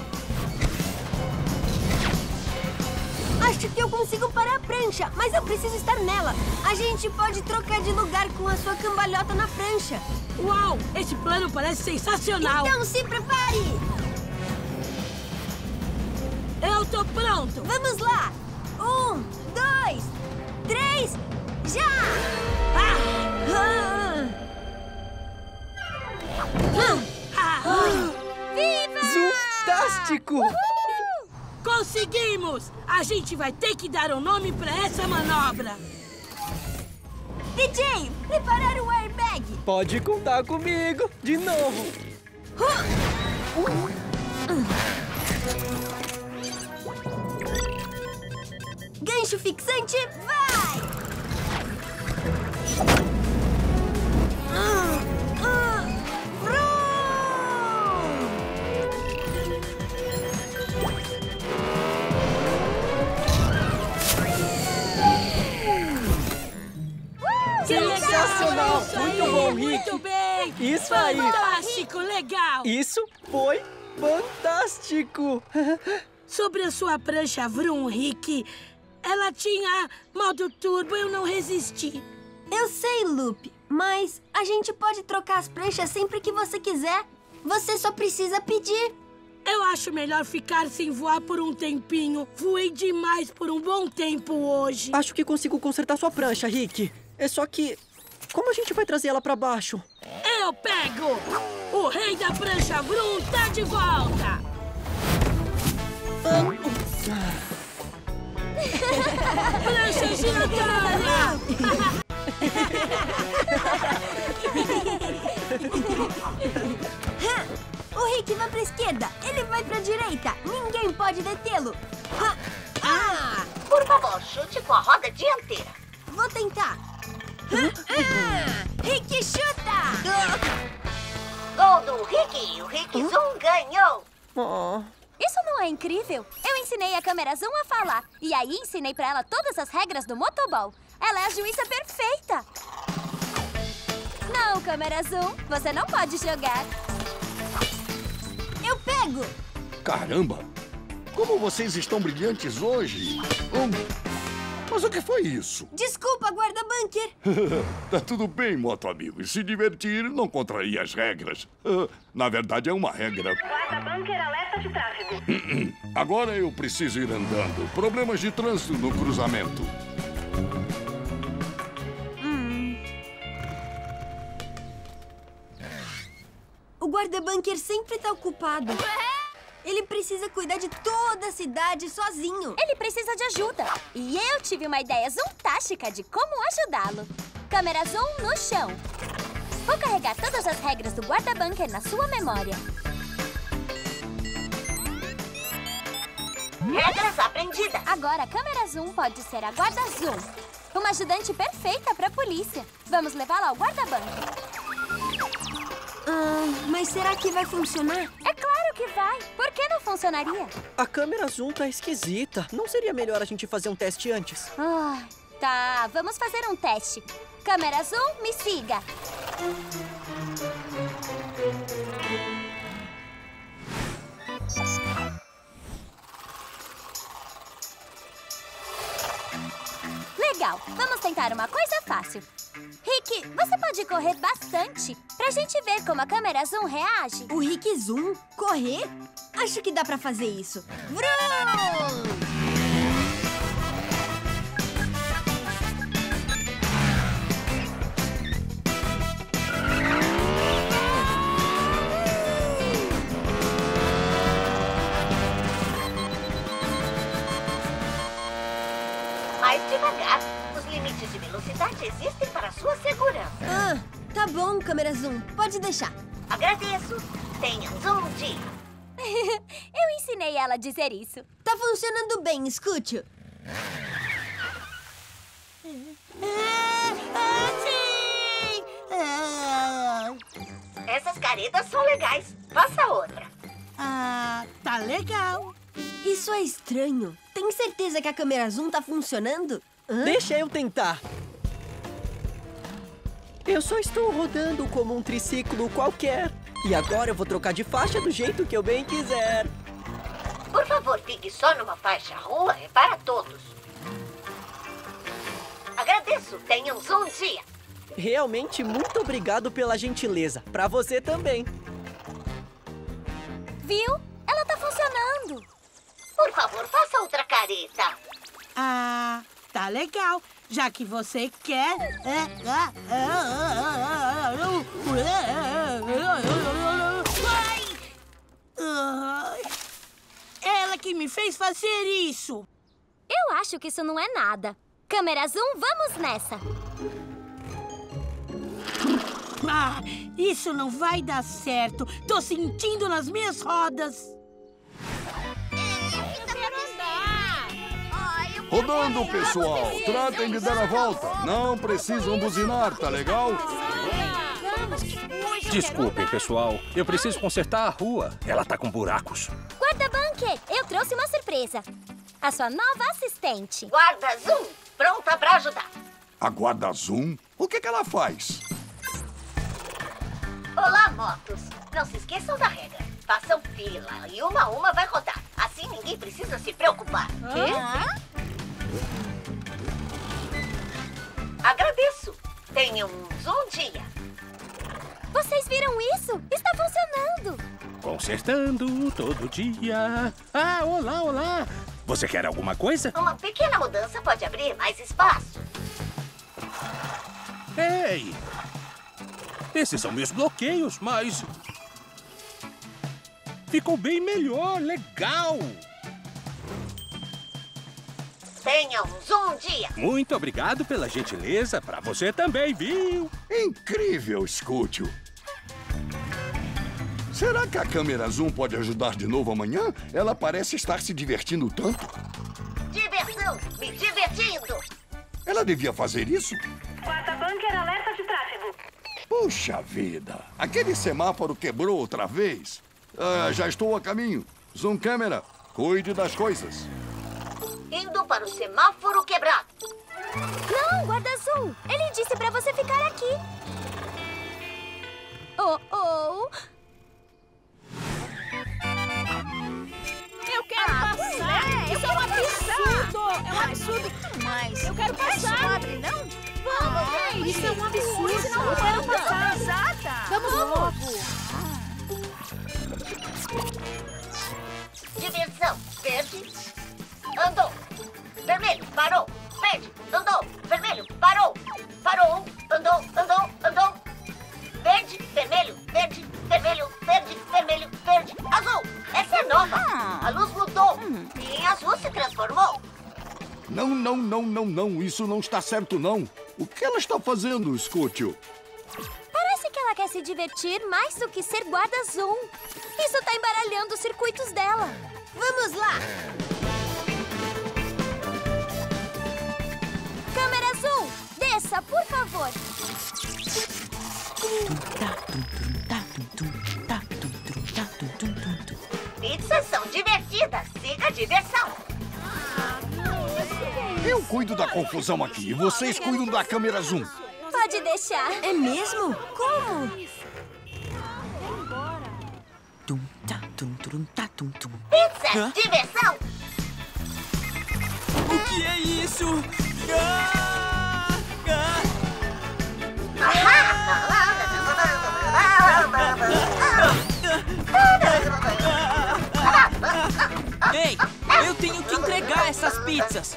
Acho que eu consigo parar a prancha, mas eu preciso estar nela. A gente pode trocar de lugar com a sua cambalhota na prancha. Uau! Esse plano parece sensacional! Então se prepare! Eu tô pronto! Vamos lá! 1, 2, 3, já! Viva! Fantástico! Conseguimos! A gente vai ter que dar um nome pra essa manobra! DJ, preparar o airbag! Pode contar comigo, de novo! Gancho fixante, vai! Sensacional! Muito bom, Rick! Muito bem! Isso aí! Fantástico, legal! Isso foi fantástico! Sobre a sua prancha Vroom, Rick. Ela tinha modo turbo, eu não resisti. Eu sei, Loop, mas a gente pode trocar as pranchas sempre que você quiser. Você só precisa pedir. Eu acho melhor ficar sem voar por um tempinho. Voei demais por um bom tempo hoje. Acho que consigo consertar sua prancha, Rick. É só que... como a gente vai trazer ela pra baixo? Eu pego! O rei da prancha Vroom tá de volta! Prancha giratória! O Rick vai pra esquerda, ele vai pra direita. Ninguém pode detê-lo. Por favor, chute com a roda dianteira. Vou tentar. Rick, chuta! Gol do Rick! O Rick Zoom ganhou! Isso não é incrível? Eu ensinei a câmera Zoom a falar. E aí ensinei pra ela todas as regras do motobol. Ela é a juíza perfeita. Não, câmera Zoom, você não pode jogar. Eu pego! Caramba! Como vocês estão brilhantes hoje! Mas o que foi isso? Desculpa, guarda-bunker. Tá tudo bem, moto amigo. E se divertir, não contraria as regras. Na verdade, é uma regra. Guarda-bunker, alerta de tráfego. Agora eu preciso ir andando. Problemas de trânsito no cruzamento. O guarda-bunker sempre tá ocupado. Ele precisa cuidar de toda a cidade sozinho. Ele precisa de ajuda. E eu tive uma ideia zoomtástica de como ajudá-lo. Câmera Zoom no chão. Vou carregar todas as regras do guarda-bunker na sua memória. Regras aprendidas. Agora a câmera Zoom pode ser a guarda-zoom. Uma ajudante perfeita pra polícia. Vamos levá-la ao guarda-bunker. Mas será que vai funcionar? É claro que vai. Por que não funcionaria? A câmera Zoom tá esquisita. Não seria melhor a gente fazer um teste antes? Tá, vamos fazer um teste. Câmera Zoom, me siga. Legal, vamos tentar uma coisa fácil. Rick, você pode correr bastante pra gente ver como a câmera Zoom reage? O Rick Zoom? Correr? Acho que dá pra fazer isso. Vroom! Mais devagar. Os limites de velocidade existem para sua segurança. Tá bom, câmera Zoom. Pode deixar. Agradeço. Tenha um zoom dia. Eu ensinei ela a dizer isso. Tá funcionando bem, escute. Essas caretas são legais. Faça outra. Tá legal. Isso é estranho. Tem certeza que a câmera Zoom tá funcionando? Deixa eu tentar. Eu só estou rodando como um triciclo qualquer. E agora eu vou trocar de faixa do jeito que eu bem quiser. Por favor, fique só numa faixa. A rua é para todos. Agradeço. Tenha um zoom dia. Realmente, muito obrigado pela gentileza. Pra você também. Viu? Ela tá funcionando. Por favor, faça outra careta. Tá legal. Já que você quer... Ela que me fez fazer isso. Eu acho que isso não é nada. Câmera Zoom, vamos nessa. Isso não vai dar certo. Tô sentindo nas minhas rodas. Rodando, pessoal. Tratem de dar a volta. Não precisam buzinar, tá legal? Desculpem, pessoal. Eu preciso consertar a rua. Ela tá com buracos. Guarda-bunker, eu trouxe uma surpresa. A sua nova assistente. Guarda Zoom, pronta pra ajudar. A guarda Zoom? O que ela faz? Olá, motos. Não se esqueçam da regra. Façam fila e uma a uma vai rodar. Assim ninguém ninguém precisa se preocupar. Agradeço. Tenham um dia. Vocês viram isso? Está funcionando. Consertando todo dia. Ah, olá, olá. Você quer alguma coisa? Uma pequena mudança pode abrir mais espaço. Ei! Esses são meus bloqueios, mas... ficou bem melhor, legal! Tenham um dia. Muito obrigado pela gentileza. Pra você também, viu? Incrível, Scooty. Será que a câmera zoom pode ajudar de novo amanhã? Ela parece estar se divertindo tanto. Diversão, me divertindo. Ela devia fazer isso? Guarda-bunker, alerta de tráfego. Puxa vida, aquele semáforo quebrou outra vez. Já estou a caminho. Zoom câmera, cuide das coisas. Indo para o semáforo quebrado. Não, guarda azul. Ele disse pra você ficar aqui. Oh. Eu quero passar! Isso é um absurdo! É um absurdo demais! Eu quero passar! Não abre, não? Vamos, gente! Isso é um absurdo! Senão eu quero passar! Exata! Vamos logo! Diversão, verde. Andou. Vermelho, parou. Verde, andou. Vermelho, parou. Parou. Andou. Verde, vermelho, verde, vermelho, verde, vermelho, verde, azul. Essa é nova. A luz mudou e em azul se transformou. Não. Isso não está certo, não. O que ela está fazendo, Scooty? Parece que ela quer se divertir mais do que ser guarda-zoom. Isso tá embaralhando os circuitos dela. Vamos lá! Câmera zoom, desça, por favor. Pizzas são divertidas. Siga a diversão. Eu cuido da confusão aqui e vocês cuidam da câmera zoom. Pode deixar. É mesmo? Como? Pizzas, diversão. O que é isso? Ei, eu tenho que entregar essas pizzas.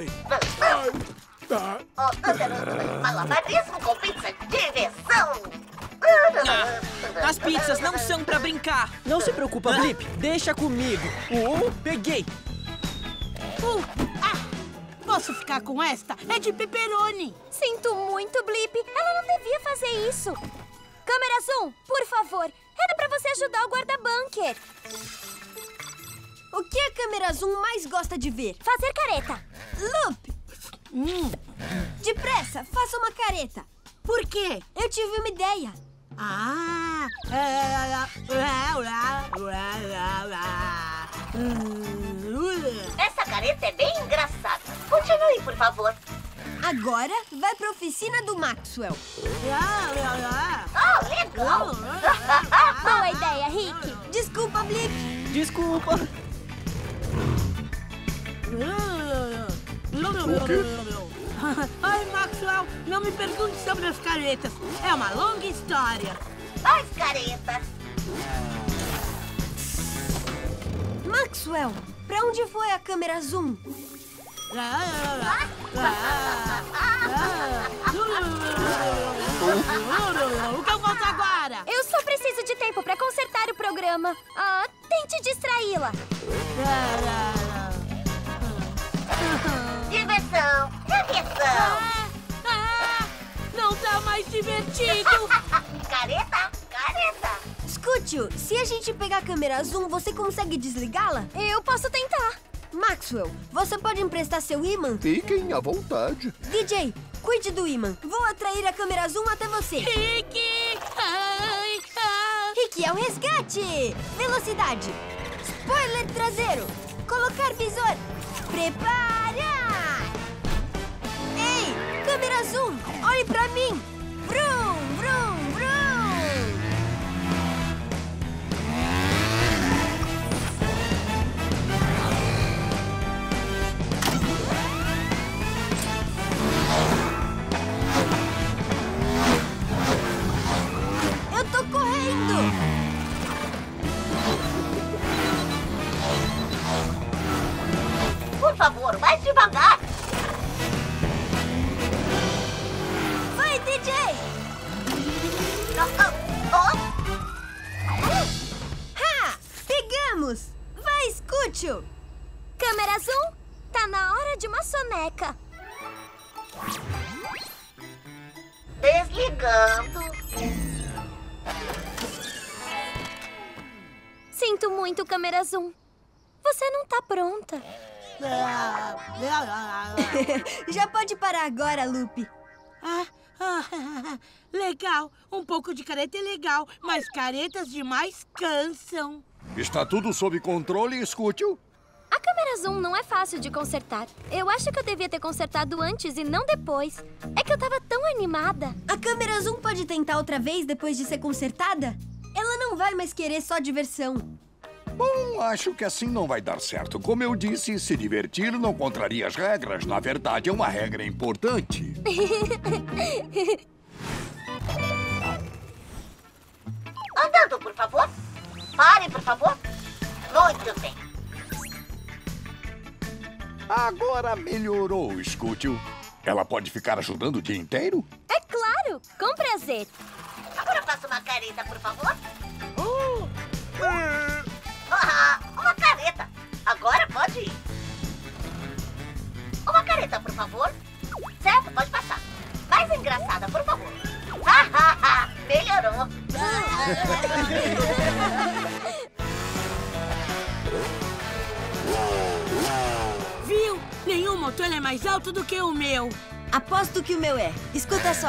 Malabarismo com pizza, diversão. As pizzas não são pra brincar. Não se preocupa, Blip. Deixa comigo. Peguei. Posso ficar com esta? É de pepperoni. Sinto muito, Blip. Ela não devia fazer isso. Câmera zoom, por favor. Era pra você ajudar o guarda-bunker. O que a câmera zoom mais gosta de ver? Fazer careta. Loop! Depressa, faça uma careta. Por quê? Eu tive uma ideia. Essa careta é bem engraçada. Continue, por favor. Agora vai pra oficina do Maxwell. Legal! Boa ideia, Rick. Desculpa, Blip. Desculpa. O quê? Ai, Maxwell, não me pergunte sobre as caretas. É uma longa história. Faz careta. Maxwell, pra onde foi a câmera zoom? O que eu faço agora? Eu só preciso de tempo pra consertar o programa. Tente distraí-la. Diversão. Não tá mais divertido. Careta. Scooty, se a gente pegar a câmera zoom, você consegue desligá-la? Eu posso tentar. Maxwell, você pode emprestar seu ímã? Fiquem à vontade. DJ, cuide do ímã. Vou atrair a câmera zoom até você. Rick! Rick é o resgate! Velocidade! Spoiler traseiro! Colocar visor! Prepara! Ei, câmera zoom! Olhe pra mim! Vrum, vrum, vrum! Vamos! Vai, Scoochoo! Câmera zoom, tá na hora de uma soneca. Desligando. Sinto muito, câmera zoom. Você não tá pronta. Já pode parar agora, Lupe. Legal. Um pouco de careta é legal, mas caretas demais cansam. Está tudo sob controle, Scoochoo? A câmera zoom não é fácil de consertar. Eu acho que eu devia ter consertado antes e não depois. É que eu tava tão animada. A câmera zoom pode tentar outra vez depois de ser consertada? Ela não vai mais querer só diversão. Bom, acho que assim não vai dar certo. Como eu disse, se divertir não contraria as regras. Na verdade, é uma regra importante. Andando, por favor. Parem, por favor. Muito bem. Agora melhorou, Scoochoo. Ela pode ficar ajudando o dia inteiro? É claro, com prazer. Agora faça uma careta, por favor. Uma careta. Agora pode ir. Uma careta, por favor. Certo, pode passar. Mais engraçada, por favor. Melhorou. Viu? Nenhum motor é mais alto do que o meu. Aposto que o meu é. Escuta só.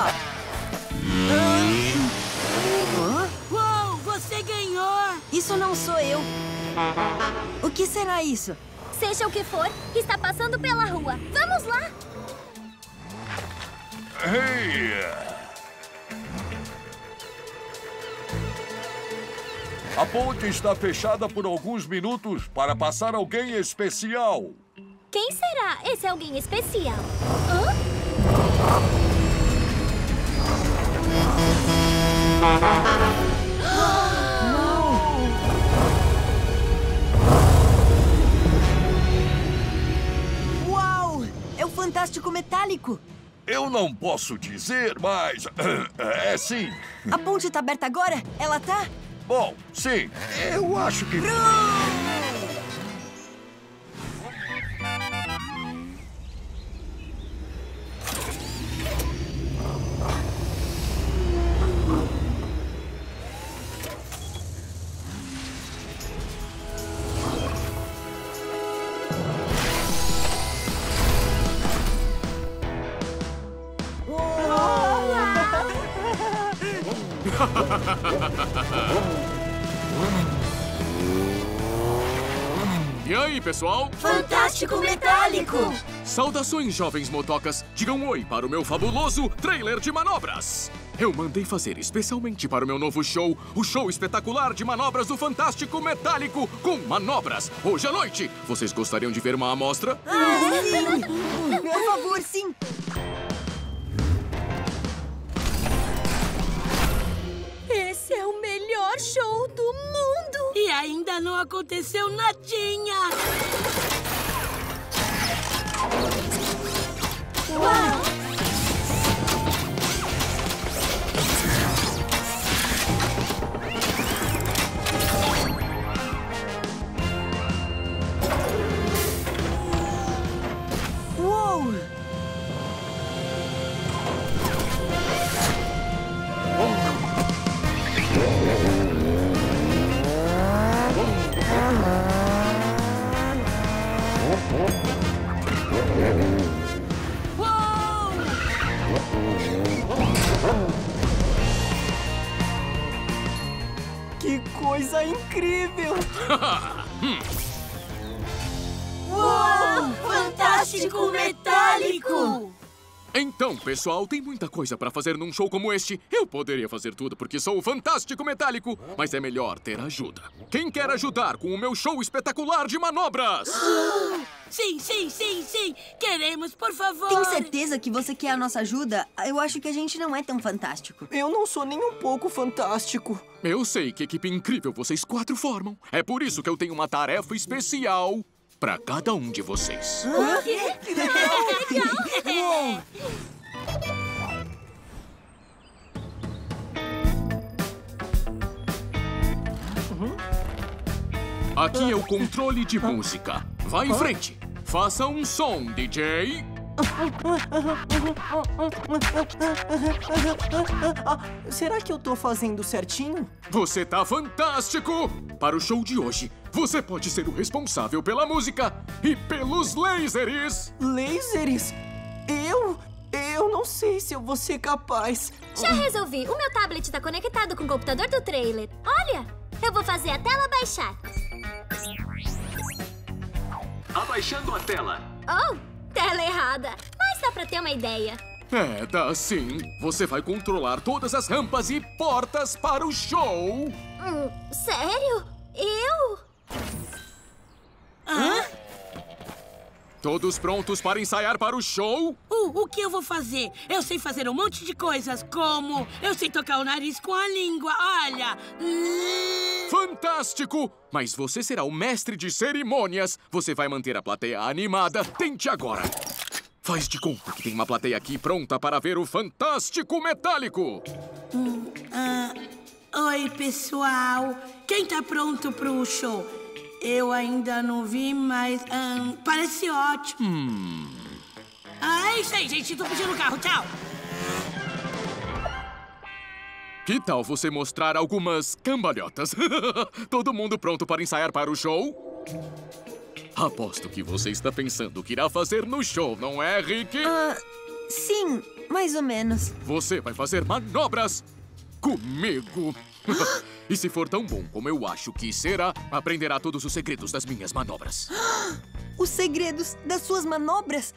Uou, você ganhou! Isso não sou eu. O que será isso? Seja o que for, está passando pela rua. Vamos lá! Hey! A ponte está fechada por alguns minutos para passar alguém especial. Quem será esse alguém especial? Uau! É o Fantástico Metálico! Eu não posso dizer, mas é sim. A ponte tá aberta agora? Ela tá? Bom, sim. Eu acho que... E aí, pessoal? Fantástico Metálico! Saudações, jovens motocas. Digam oi para o meu fabuloso trailer de manobras. Eu mandei fazer especialmente para o meu novo show, o show espetacular de manobras do Fantástico Metálico com manobras. Hoje à noite, vocês gostariam de ver uma amostra? Sim! Por favor, sim! Esse é o melhor show do mundo! E ainda não aconteceu nadinha! Uau! Uou! Que coisa incrível! Uou! Fantástico Metálico! Então, pessoal, tem muita coisa pra fazer num show como este. Eu poderia fazer tudo porque sou o Fantástico Metálico, mas é melhor ter ajuda. Quem quer ajudar com o meu show espetacular de manobras? Sim, sim, sim, sim! Queremos, por favor! Tem certeza que você quer a nossa ajuda? Eu acho que a gente não é tão fantástico. Eu não sou nem um pouco fantástico. Eu sei que equipe incrível vocês quatro formam. É por isso que eu tenho uma tarefa especial pra cada um de vocês. O quê? Que legal! Uou! Aqui é o controle de música. Vá em frente. Faça um som, DJ. Será que eu tô fazendo certinho? Você tá fantástico! Para o show de hoje, você pode ser o responsável pela música e pelos lasers! Lasers? Eu não sei se eu vou ser capaz. Já resolvi. O meu tablet tá conectado com o computador do trailer. Olha, eu vou fazer a tela baixar. Abaixando a tela. Oh, tela errada. Mas dá pra ter uma ideia. É, dá sim. Você vai controlar todas as rampas e portas para o show. Sério? Eu? Hã? Todos prontos para ensaiar para o show? O que eu vou fazer? Eu sei fazer um monte de coisas, como... Eu sei tocar o nariz com a língua, olha! Fantástico! Mas você será o mestre de cerimônias. Você vai manter a plateia animada. Tente agora. Faz de conta que tem uma plateia aqui pronta para ver o Fantástico Metálico. Oi, pessoal. Quem tá pronto pro show? Eu ainda não vi, mas parece ótimo. É isso aí, gente. Tô pedindo o carro. Tchau. Que tal você mostrar algumas cambalhotas? Todo mundo pronto para ensaiar para o show? Aposto que você está pensando o que irá fazer no show, não é, Rick? Sim, mais ou menos. Você vai fazer manobras comigo. E se for tão bom como eu acho que será, aprenderá todos os segredos das minhas manobras. Os segredos das suas manobras?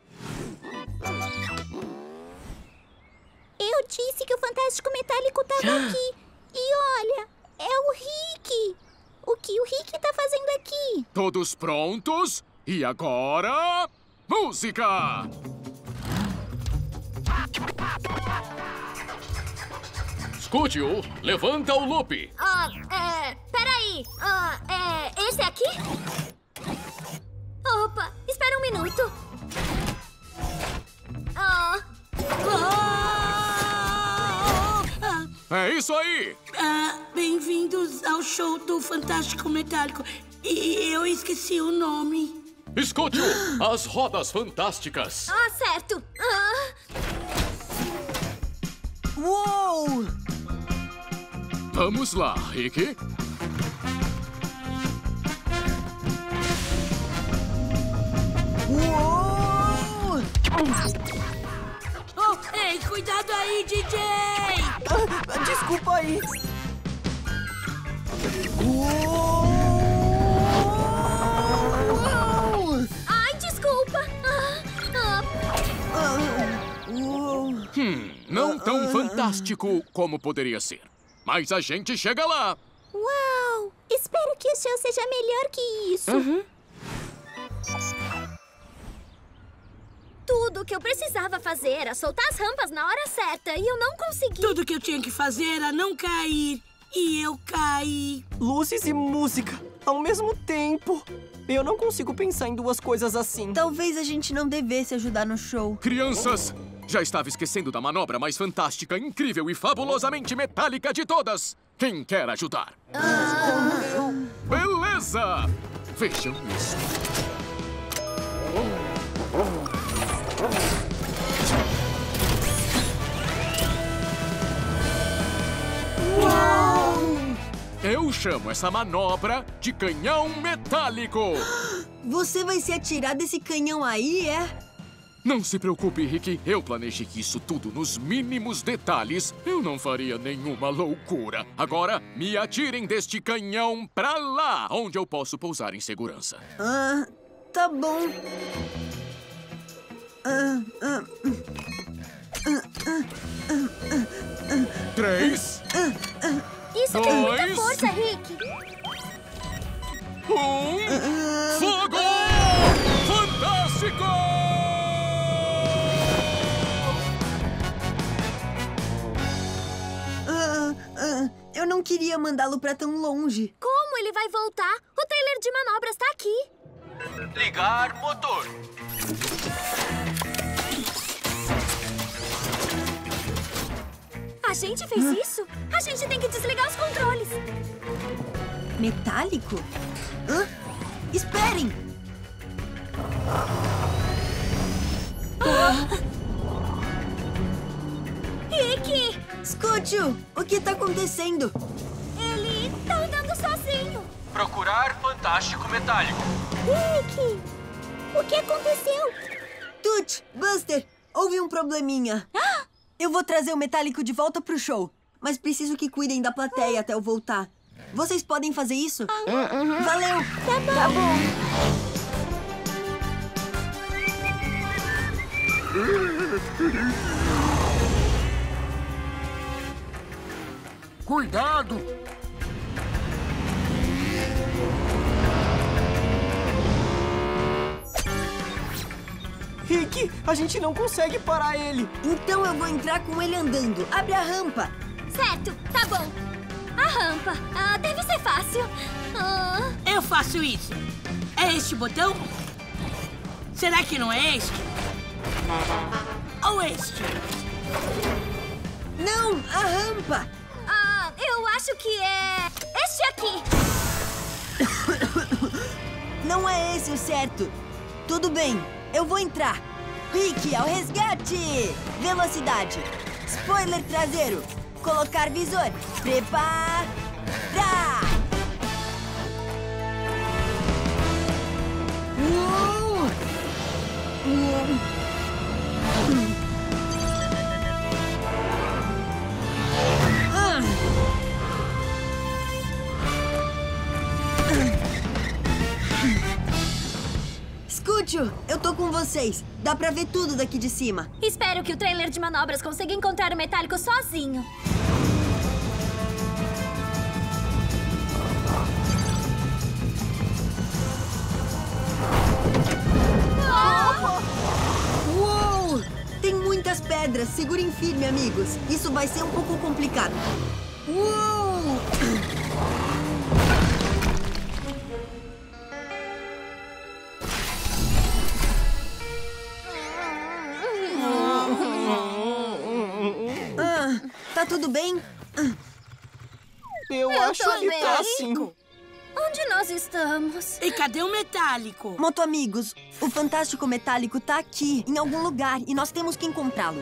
Eu disse que o Fantástico Metálico tava aqui. E olha, é o Rick. O que o Rick tá fazendo aqui? Todos prontos? E agora... música! Escute-o. Levanta o loop. Peraí. Esse aqui? Opa, espera um minuto. É isso aí! Bem-vindos ao show do Fantástico Metálico. E eu esqueci o nome. Escute-o! As rodas fantásticas. Certo. Uou! Vamos lá, Rick. Uou! Ei, cuidado aí, DJ! Desculpa aí. Ai, desculpa. Não tão fantástico como poderia ser. Mas a gente chega lá. Uau! Espero que o show seja melhor que isso. Tudo que eu precisava fazer era soltar as rampas na hora certa e eu não consegui. Tudo que eu tinha que fazer era não cair. E eu caí. Luzes e música ao mesmo tempo. Eu não consigo pensar em duas coisas assim. Talvez a gente não devesse ajudar no show. Crianças, já estava esquecendo da manobra mais fantástica, incrível e fabulosamente metálica de todas. Quem quer ajudar? Beleza! Vejam isso. Eu chamo essa manobra de canhão metálico. Você vai se atirar desse canhão aí, é? Não se preocupe, Rick. Eu planejei isso tudo nos mínimos detalhes. Eu não faria nenhuma loucura. Agora, me atirem deste canhão pra lá, onde eu posso pousar em segurança. Tá bom. 3. Isso tem muita força, Rick. 1. Fogo! Fantástico! Eu não queria mandá-lo pra tão longe. Como ele vai voltar? O trailer de manobras tá aqui. Ligar motor. A gente fez isso? A gente tem que desligar os controles. Metálico? Hã? Esperem! Rick! Scoochoo, o que tá acontecendo? Ele tá andando sozinho. Procurar fantástico metálico. Rick! O que aconteceu? Toot, Buster, houve um probleminha. Eu vou trazer o metálico de volta pro show, mas preciso que cuidem da plateia até eu voltar. Vocês podem fazer isso? Valeu! Tá bom. Tá bom. Cuidado! Rick, a gente não consegue parar ele. Então eu vou entrar com ele andando. Abre a rampa. Certo, tá bom. A rampa. Deve ser fácil. Eu faço isso. É este botão? Será que não é este? Ou este? Não, a rampa. Eu acho que é este aqui. Não é esse o certo. Tudo bem, eu vou entrar. Rick, ao resgate! Velocidade. Spoiler traseiro. Colocar visor. Prepara! Scoochoo, eu tô com vocês. Dá pra ver tudo daqui de cima. Espero que o trailer de manobras consiga encontrar o metálico sozinho. Uou! Tem muitas pedras. Segurem firme, amigos. Isso vai ser um pouco complicado. Uou! Tá tudo bem? Eu acho que tá assim. Onde nós estamos? E cadê o metálico? Moto amigos, o fantástico metálico tá aqui, em algum lugar, e nós temos que encontrá-lo.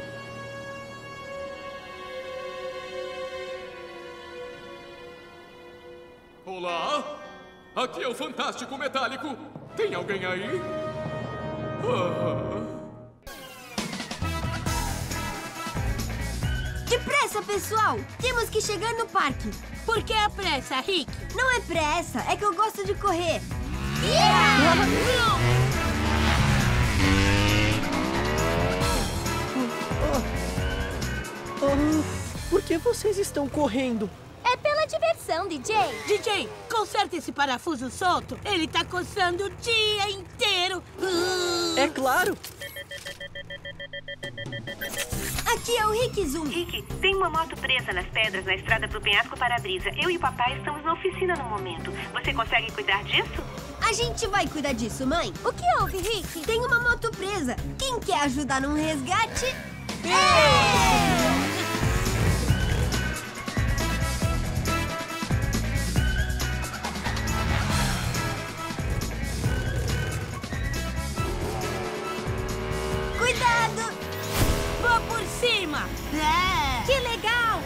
Olá? Aqui é o fantástico metálico. Tem alguém aí? Depressa, pessoal! Temos que chegar no parque. Por que a pressa, Rick? Não é pressa, é que eu gosto de correr. Por que vocês estão correndo? É pela diversão, DJ. DJ, conserta esse parafuso solto. Ele tá coçando o dia inteiro. É claro. Aqui é o Rick Zoom. Rick, tem uma moto presa nas pedras na estrada pro penhasco para-brisa. Eu e o papai estamos na oficina no momento. Você consegue cuidar disso? A gente vai cuidar disso, mãe. O que houve, Rick? Tem uma moto presa. Quem quer ajudar num resgate? Cuidado! Vou por cima! Que legal!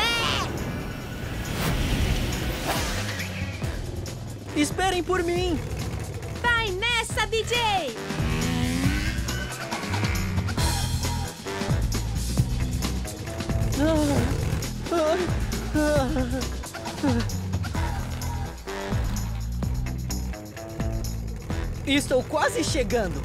Esperem por mim! Vai nessa, DJ! Estou quase chegando.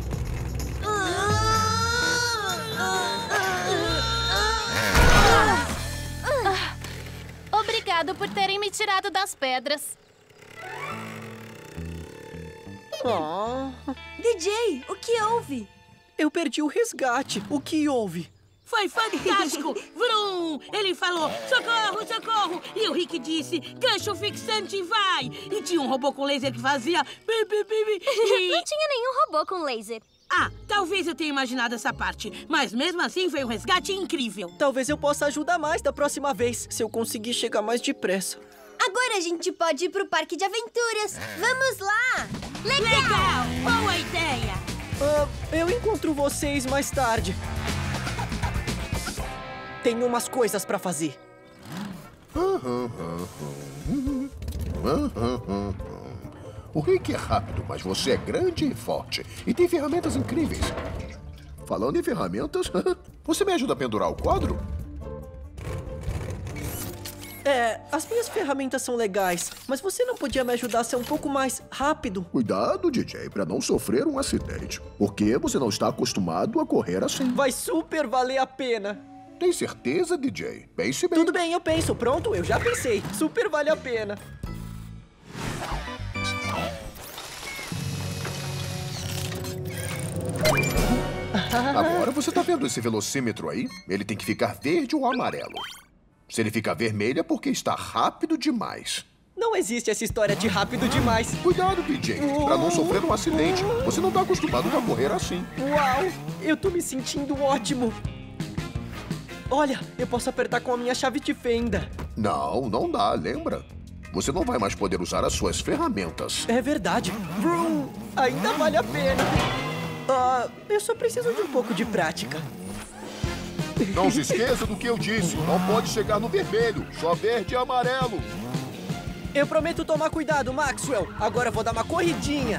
Obrigado por terem me tirado das pedras. DJ, o que houve? Eu perdi o resgate. O que houve? Foi fantástico! Vrum! Ele falou, socorro, socorro! E o Rick disse, gancho fixante, vai! E tinha um robô com laser que fazia... Bi, bi, bi, bi, e... Não tinha nenhum robô com laser. Ah, talvez eu tenha imaginado essa parte. Mas mesmo assim foi um resgate incrível. Talvez eu possa ajudar mais da próxima vez, se eu conseguir chegar mais depressa. Agora a gente pode ir pro parque de aventuras. Vamos lá! Legal! Boa ideia! Eu encontro vocês mais tarde. Tenho umas coisas pra fazer. O Rick é rápido, mas você é grande e forte. E tem ferramentas incríveis. Falando em ferramentas, você me ajuda a pendurar o quadro? As minhas ferramentas são legais, mas você não podia me ajudar a ser um pouco mais rápido? Cuidado, DJ, para não sofrer um acidente. Porque você não está acostumado a correr assim. Vai super valer a pena. Tem certeza, DJ? Pense bem. Tudo bem, eu penso. Pronto, eu já pensei. Super vale a pena. Agora você tá vendo esse velocímetro aí? Ele tem que ficar verde ou amarelo. Se ele ficar vermelho é porque está rápido demais. Não existe essa história de rápido demais. Cuidado, DJ, para não sofrer um acidente. Você não tá acostumado a correr assim. Uau, eu tô me sentindo ótimo. Olha, eu posso apertar com a minha chave de fenda. Não, não dá, lembra? Você não vai mais poder usar as suas ferramentas. É verdade. Vroom, ainda vale a pena. Eu só preciso de um pouco de prática. Não se esqueça do que eu disse. Não pode chegar no vermelho. Só verde e amarelo. Eu prometo tomar cuidado, Maxwell. Agora eu vou dar uma corridinha.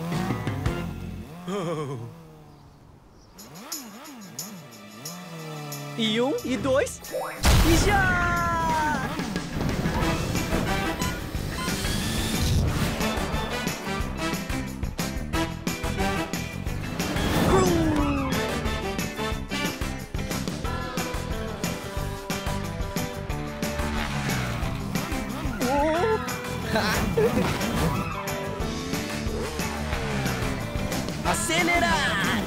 E 1, e 2, e já! Acelerar!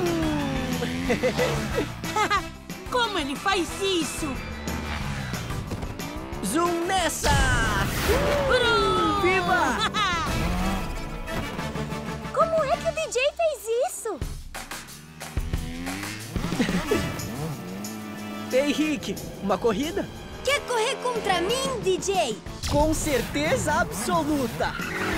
Como ele faz isso? Zoom nessa! Viva! Como é que o DJ fez isso? Ei, Rick, uma corrida? Quer correr contra mim, DJ? Com certeza absoluta!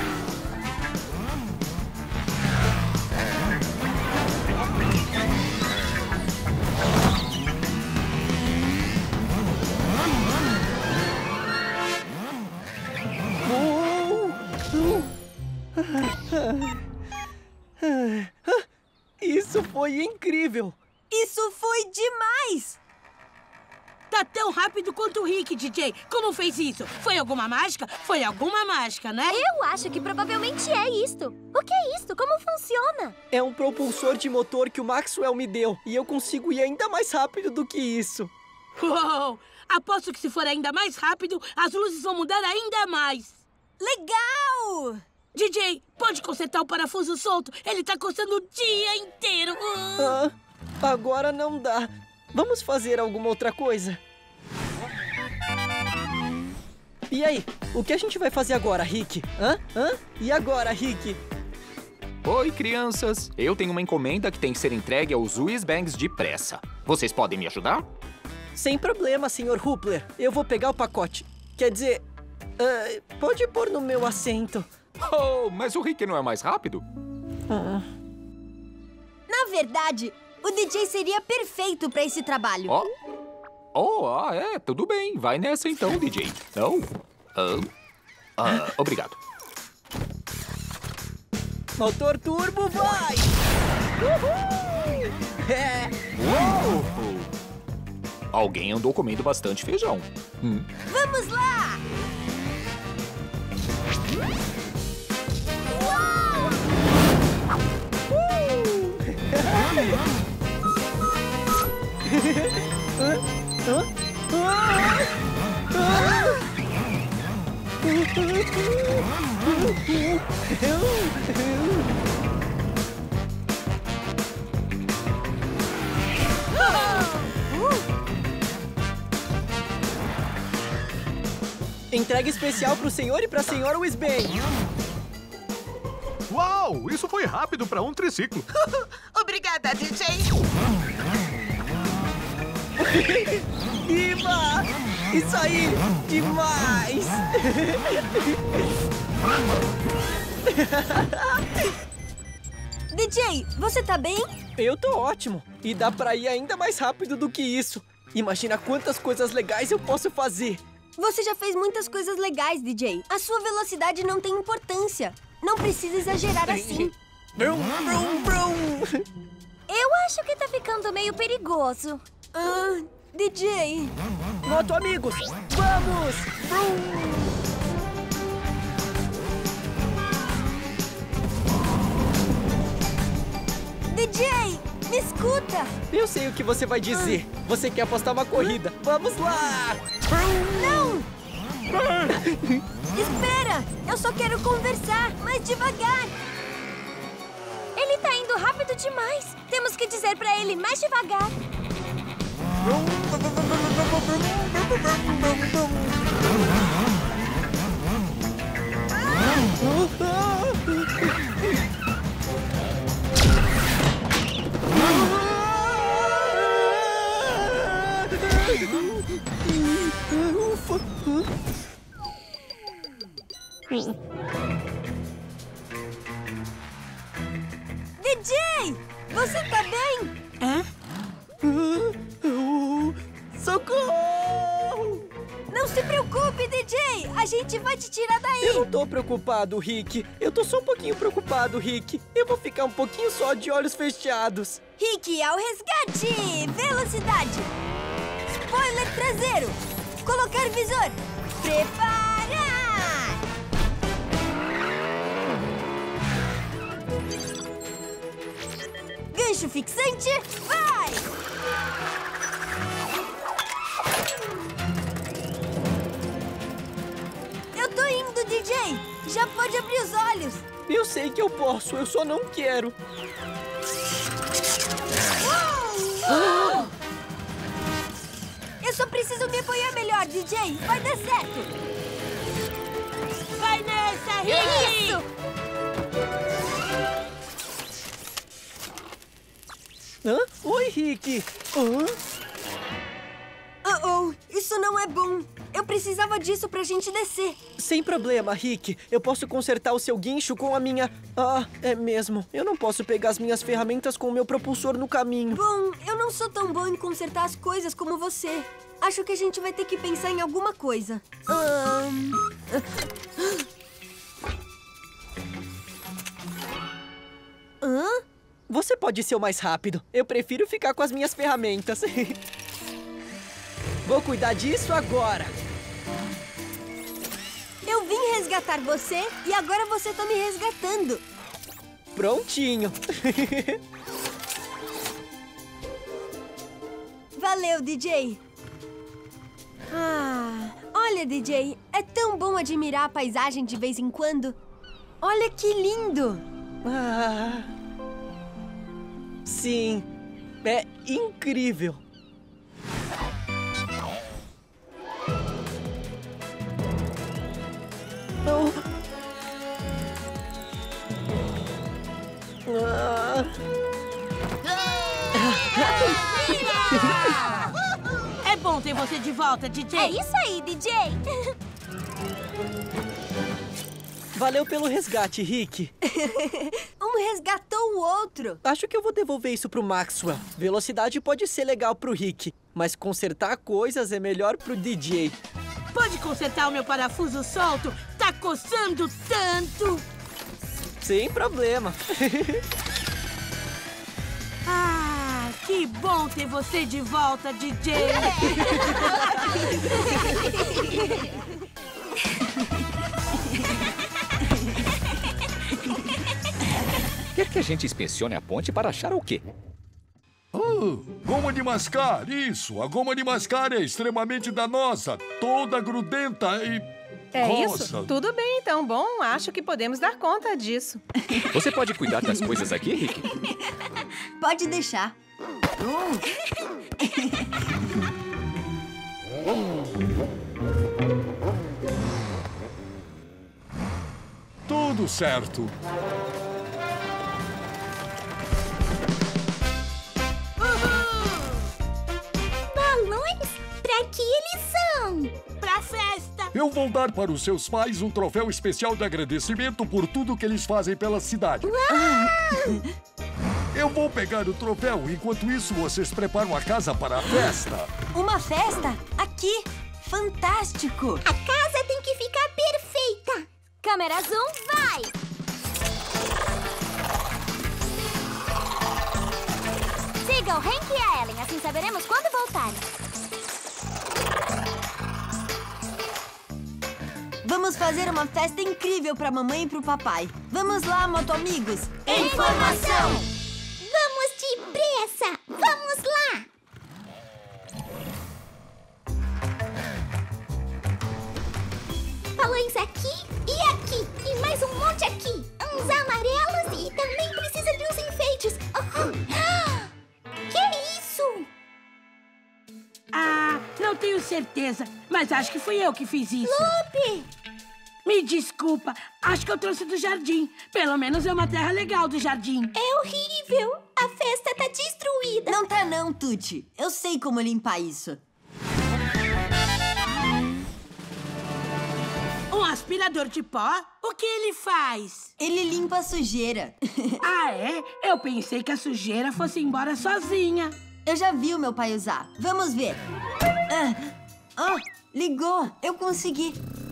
Isso foi incrível! Isso foi demais! Tá tão rápido quanto o Rick, DJ. Como fez isso? Foi alguma mágica? Foi alguma mágica, né? Eu acho que provavelmente é isto. O que é isto? Como funciona? É um propulsor de motor que o Maxwell me deu. E eu consigo ir ainda mais rápido do que isso. Uou! Aposto que se for ainda mais rápido, as luzes vão mudar ainda mais. Legal! DJ, pode consertar o parafuso solto? Ele tá coçando o dia inteiro. Agora não dá. Vamos fazer alguma outra coisa? E aí, o que a gente vai fazer agora, Rick? E agora, Rick? Oi, crianças. Eu tenho uma encomenda que tem que ser entregue aos Whiz-Bangs depressa. Vocês podem me ajudar? Sem problema, Sr. Hoopler. Eu vou pegar o pacote. Quer dizer, pode pôr no meu assento. Oh, mas o Rick não é mais rápido? Na verdade, o DJ seria perfeito para esse trabalho. Tudo bem. Vai nessa então, DJ. Não? Obrigado. Motor turbo, vai! Uhul! Uou! Alguém andou comendo bastante feijão. Vamos lá! Entrega especial pro senhor e pra senhora Whiz-Bang. Uau, isso foi rápido para um triciclo. Obrigada, DJ. Viva! Isso aí! Demais! DJ, você tá bem? Eu tô ótimo. E dá pra ir ainda mais rápido do que isso. Imagina quantas coisas legais eu posso fazer. Você já fez muitas coisas legais, DJ. A sua velocidade não tem importância. Não precisa exagerar assim. Brum, brum, brum. Eu acho que tá ficando meio perigoso. DJ. Moto amigos, vamos! Brum. DJ, me escuta! Eu sei o que você vai dizer. Você quer apostar uma corrida. Vamos lá! Não! Espera! Eu só quero conversar, mais devagar! Ele tá indo rápido demais. Temos que dizer pra ele mais devagar. Ufa! DJ! Você tá bem? Socorro! Não se preocupe, DJ! A gente vai te tirar daí! Eu não tô preocupado, Rick. Eu tô só um pouquinho preocupado, Rick. Eu vou ficar um pouquinho só de olhos fechados. Rick, ao resgate! Velocidade! Spoiler traseiro! Colocar visor! Preparar! Gancho fixante, vai! Eu tô indo, DJ! Já pode abrir os olhos! Eu sei que eu posso, eu só não quero. Eu só preciso me apoiar melhor, DJ! Vai dar certo! Vai nessa, Rick! Isso! Oi, Rick! Isso não é bom! Eu precisava disso pra gente descer! Sem problema, Rick. Eu posso consertar o seu guincho com a minha... é mesmo. Eu não posso pegar as minhas ferramentas com o meu propulsor no caminho. Bom, eu não sou tão bom em consertar as coisas como você. Acho que a gente vai ter que pensar em alguma coisa. Você pode ser o mais rápido. Eu prefiro ficar com as minhas ferramentas. Vou cuidar disso agora. Eu vim resgatar você e agora você tá me resgatando. Prontinho. Valeu, DJ. Olha, DJ, é tão bom admirar a paisagem de vez em quando. Olha que lindo. Sim, é incrível. É bom ter você de volta, DJ. É isso aí, DJ. Valeu pelo resgate, Rick. Um resgatou o outro. Acho que eu vou devolver isso pro Maxwell. Velocidade pode ser legal pro Rick, mas consertar coisas é melhor pro DJ. Pode consertar o meu parafuso solto? Tá coçando tanto! Sem problema. Que bom ter você de volta, DJ! Quer que a gente inspecione a ponte para achar o quê? Goma de mascar, isso! A goma de mascar é extremamente danosa, toda grudenta e... É roça. isso? Tudo bem, então. Bom, acho que podemos dar conta disso. Você pode cuidar das coisas aqui, Rick? Pode deixar. Tudo certo. Balões? Pra que eles são? Eu vou dar para os seus pais um troféu especial de agradecimento por tudo que eles fazem pela cidade. Eu vou pegar o troféu. Enquanto isso, vocês preparam a casa para a festa. Uma festa? Aqui? Fantástico! A casa tem que ficar perfeita. Câmera zoom, vai! Siga o Hank e a Ellen, assim saberemos quando voltarem. Vamos fazer uma festa incrível pra mamãe e pro papai. Vamos lá, motoamigos! Informação! Vamos depressa! Vamos lá! Balões aqui e aqui. E mais um monte aqui. Uns amarelos e também precisa de uns enfeites. Que é isso? Ah, não tenho certeza, mas acho que fui eu que fiz isso. Lupe! Me desculpa, acho que eu trouxe do jardim. Pelo menos é uma terra legal do jardim. É horrível. A festa tá destruída. Não tá não, Tuti. Eu sei como limpar isso. Um aspirador de pó? O que ele faz? Ele limpa a sujeira. Ah, é? Eu pensei que a sujeira fosse embora sozinha. Eu já vi o meu pai usar. Vamos ver. Ligou. Eu consegui.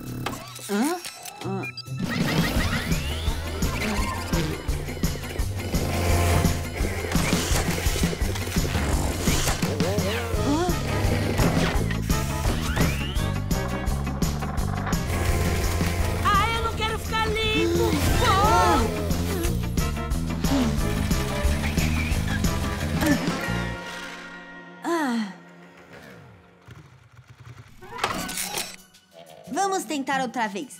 Eu não quero ficar limpo. Vamos tentar outra vez.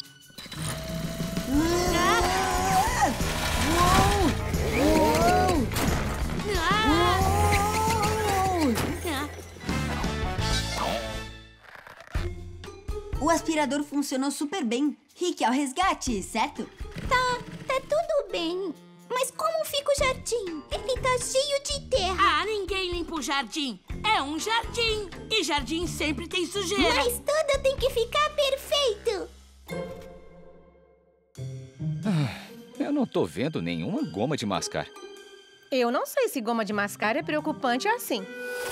O aspirador funcionou super bem. Rick, ao resgate, certo? Tá tudo bem. Mas como fica o jardim? Ele tá cheio de terra. Ninguém limpa o jardim. É um jardim. E jardim sempre tem sujeira. Mas tudo tem que ficar perfeito. Eu não tô vendo nenhuma goma de mascar. Eu não sei se goma de mascar é preocupante assim.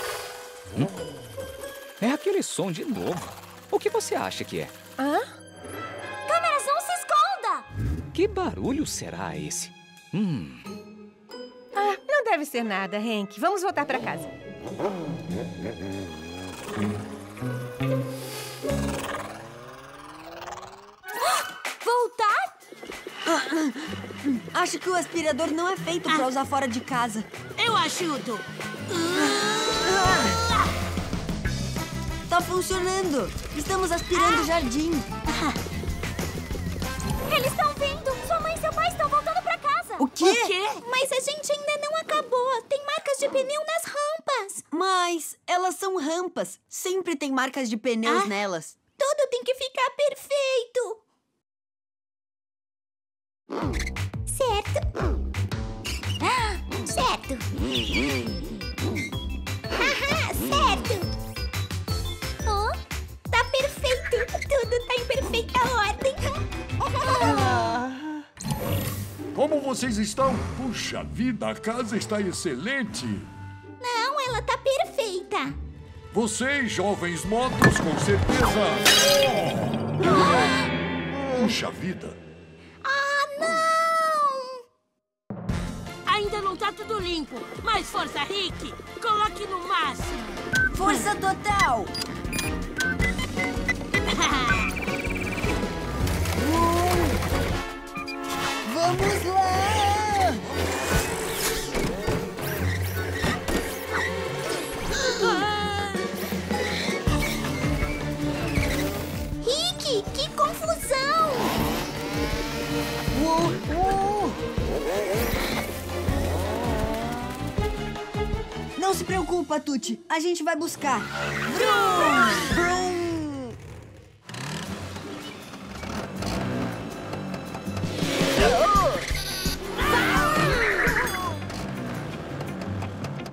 É aquele som de novo. O que você acha que é? Câmera zoom, se esconda! Que barulho será esse? Não deve ser nada, Hank. Vamos voltar pra casa. Voltar? Acho que o aspirador não é feito pra usar fora de casa. Eu ajudo. Tá funcionando. Estamos aspirando o jardim. Eles estão vindo. Sua mãe e seu pai estão voltando pra casa. O quê? Mas a gente ainda não acabou. Tem marcas de pneu nas rampas. Mas elas são rampas. Sempre tem marcas de pneus nelas. Tudo tem que ficar perfeito. Certo. Certo. Certo. Tá perfeito. Tudo tá em perfeita ordem. Como vocês estão? Puxa vida, a casa está excelente. Não, ela tá perfeita. Vocês, jovens motos, com certeza... Puxa vida. Não! Ainda não tá tudo limpo. Mais força, Rick. Coloque no máximo. Força total. Vamos lá! Rick, que confusão! Não se preocupa, Tuti. A gente vai buscar. Brum! Brum!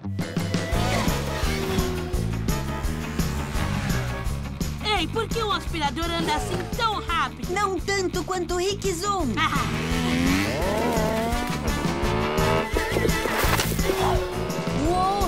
Ei, por que o aspirador anda assim tão rápido? Não tanto quanto o Rick Zoom. Uou!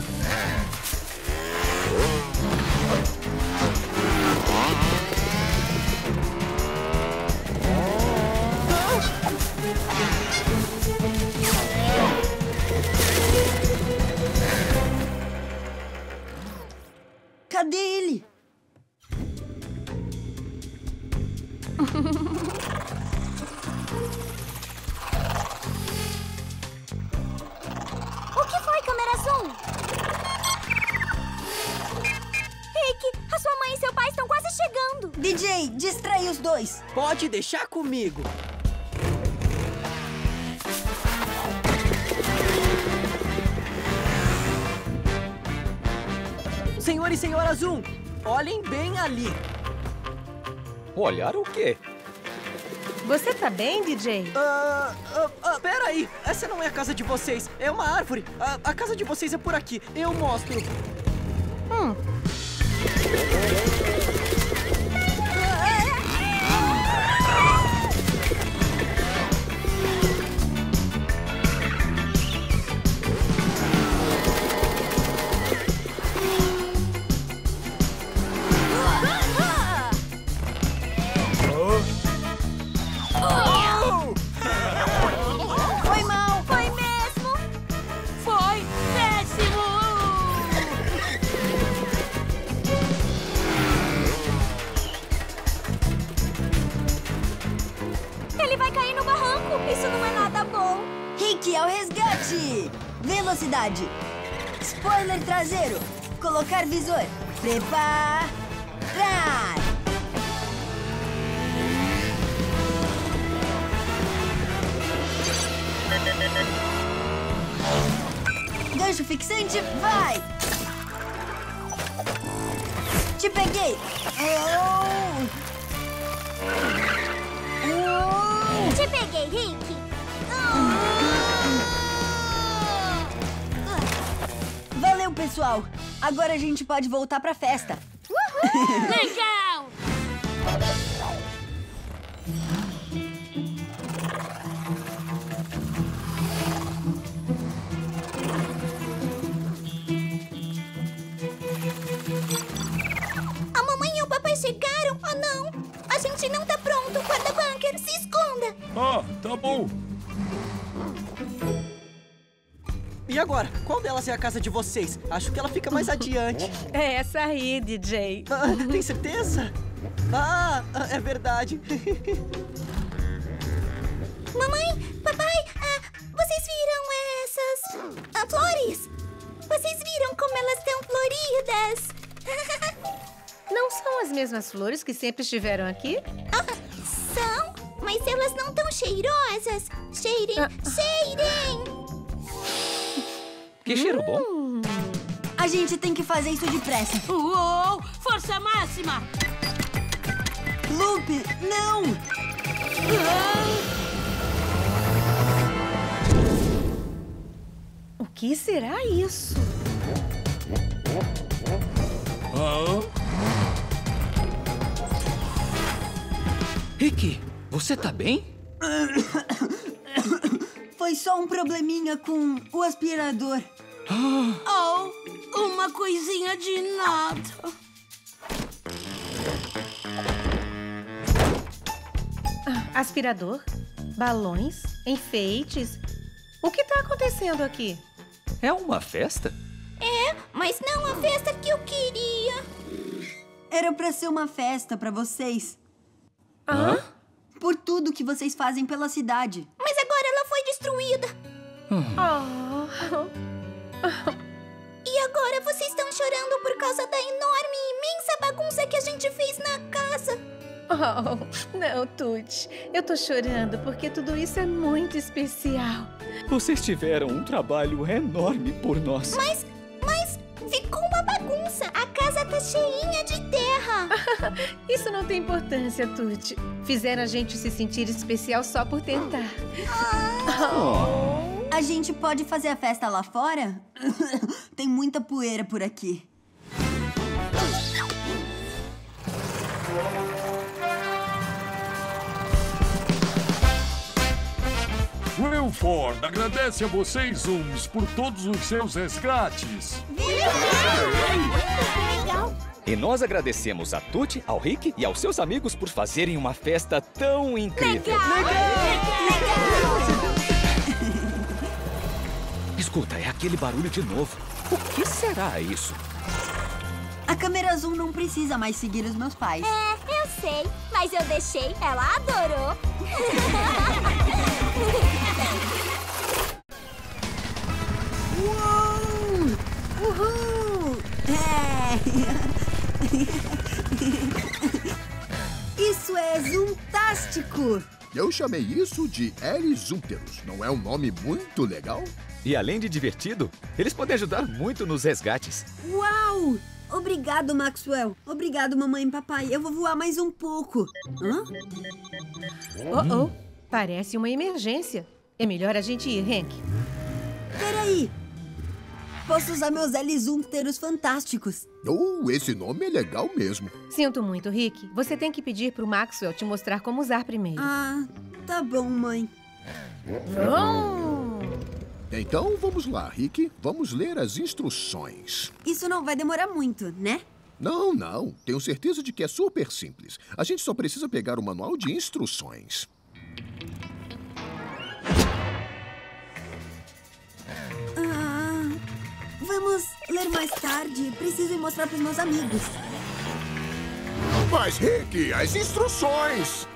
Cadê ele? O que foi, câmera zoom? Rick, a sua mãe e seu pai estão quase chegando. DJ, distrai os dois. Pode deixar comigo. Senhor e senhora Zoom, olhem bem ali. Olhar o quê? Você tá bem, DJ? Peraí, essa não é a casa de vocês, é uma árvore. A casa de vocês é por aqui, eu mostro. Foi mal. Foi mesmo? Foi péssimo! Ele vai cair no barranco. Isso não é nada bom. Rick, ao resgate! Velocidade. Spoiler traseiro. Colocar visor. Preparar. Gancho fixante, vai! Te peguei! Te peguei, Rick. Valeu, pessoal! Agora a gente pode voltar pra festa. Legal! A mamãe e o papai chegaram? Oh, não! A gente não tá pronto! Guarda-bunker, se esconda! Ah, tá bom. E agora, qual delas é a casa de vocês? Acho que ela fica mais adiante. É essa aí, DJ. Tem certeza? É verdade. Mamãe, papai, vocês viram essas flores? Vocês viram como elas estão floridas? Não são as mesmas flores que sempre estiveram aqui? São, mas elas não tão cheirosas. Cheirem! Que cheiro bom. A gente tem que fazer isso depressa. Uou! Força máxima! Loop, não! O que será isso? Rick, você tá bem? Foi só um probleminha com o aspirador. Oh, uma coisinha de nada. Aspirador, balões, enfeites. O que tá acontecendo aqui? É uma festa? É, mas não a festa que eu queria. Era pra ser uma festa pra vocês. Hã? Por tudo que vocês fazem pela cidade. Mas agora ela foi destruída. E agora vocês estão chorando por causa da enorme e imensa bagunça que a gente fez na casa. Oh, não, Tuti. Eu tô chorando porque tudo isso é muito especial. Vocês tiveram um trabalho enorme por nós. Mas ficou uma bagunça. A casa tá cheinha de terra. Isso não tem importância, Tuti. Fizeram a gente se sentir especial só por tentar. A gente pode fazer a festa lá fora? Tem muita poeira por aqui. Wilford agradece a vocês uns por todos os seus resgates. E nós agradecemos a Tutti, ao Rick e aos seus amigos por fazerem uma festa tão incrível. Escuta, é aquele barulho de novo. O que será isso? A câmera zoom não precisa mais seguir os meus pais. É, eu sei, mas eu deixei, ela adorou. Uou! Uhul! Isso é zoomtástico! Eu chamei isso de Elisúnteros. Não é um nome muito legal? E além de divertido, eles podem ajudar muito nos resgates. Uau! Obrigado, Maxwell. Obrigado, mamãe e papai. Eu vou voar mais um pouco. Hã? Oh, parece uma emergência. É melhor a gente ir, Hank. Peraí. Posso usar meus Elisúnteros fantásticos. Esse nome é legal mesmo. Sinto muito, Rick. Você tem que pedir pro Maxwell te mostrar como usar primeiro. Ah, tá bom, mãe. Então, vamos lá, Rick. Vamos ler as instruções. Isso não vai demorar muito, né? Não. Tenho certeza de que é super simples. A gente só precisa pegar o manual de instruções. Vamos ler mais tarde. Preciso ir mostrar pros meus amigos. Mas, Rick, as instruções!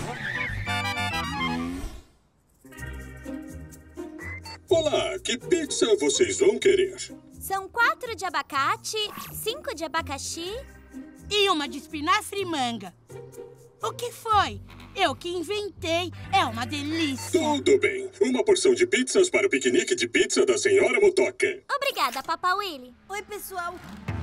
Olá, que pizza vocês vão querer? São 4 de abacate, 5 de abacaxi e uma de espinafre e manga. O que foi? Eu que inventei. É uma delícia. Tudo bem. Uma porção de pizzas para o piquenique de pizza da senhora Motoca. Obrigada, Papa Willy. Oi, pessoal.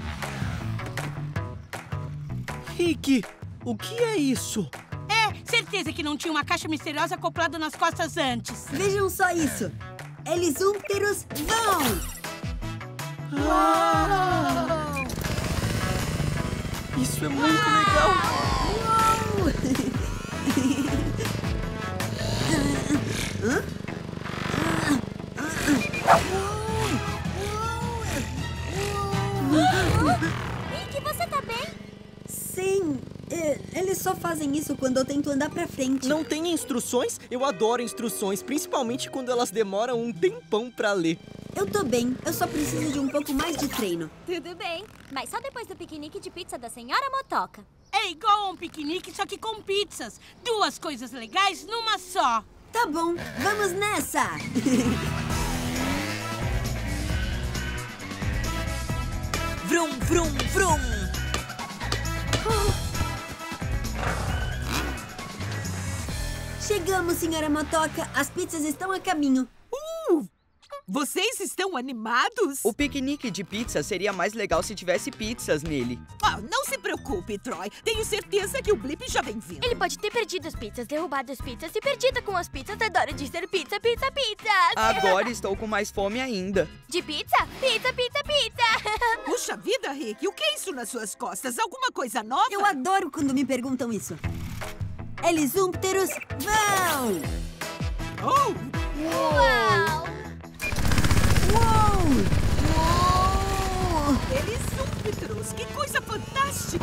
Rick, o que é isso? Certeza que não tinha uma caixa misteriosa acoplada nas costas antes. Vejam só isso. Elisúnteros vão! Uau! Isso é muito legal! Uau! Rick, você tá bem? Sim. Eles só fazem isso quando eu tento andar pra frente. Não tem instruções? Eu adoro instruções, principalmente quando elas demoram um tempão pra ler. Eu tô bem, eu só preciso de um pouco mais de treino. Tudo bem, mas só depois do piquenique de pizza da senhora Motoca. É igual a um piquenique, só que com pizzas. 2 coisas legais numa só. Tá bom, vamos nessa! Vrum, vrum, vrum! Chegamos, senhora Motoca. As pizzas estão a caminho. Vocês estão animados? O piquenique de pizza seria mais legal se tivesse pizzas nele. Não se preocupe, Troy. Tenho certeza que o Blip já vem vindo. Ele pode ter perdido as pizzas, derrubado as pizzas e perdido com as pizzas. Adoro dizer pizza, pizza, pizza. Agora estou com mais fome ainda. De pizza? Pizza, pizza, pizza. Puxa vida, Rick. O que é isso nas suas costas? Alguma coisa nova? Eu adoro quando me perguntam isso. Elisúnteros vão! Uau! Uou! Elisúnteros, que coisa fantástica!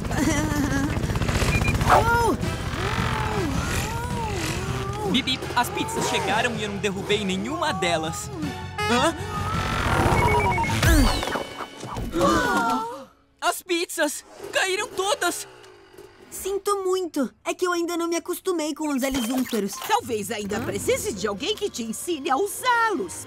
Bibi, as pizzas chegaram e eu não derrubei nenhuma delas. As pizzas caíram todas! Sinto muito. É que eu ainda não me acostumei com os elisúnteros. Talvez ainda precise de alguém que te ensine a usá-los.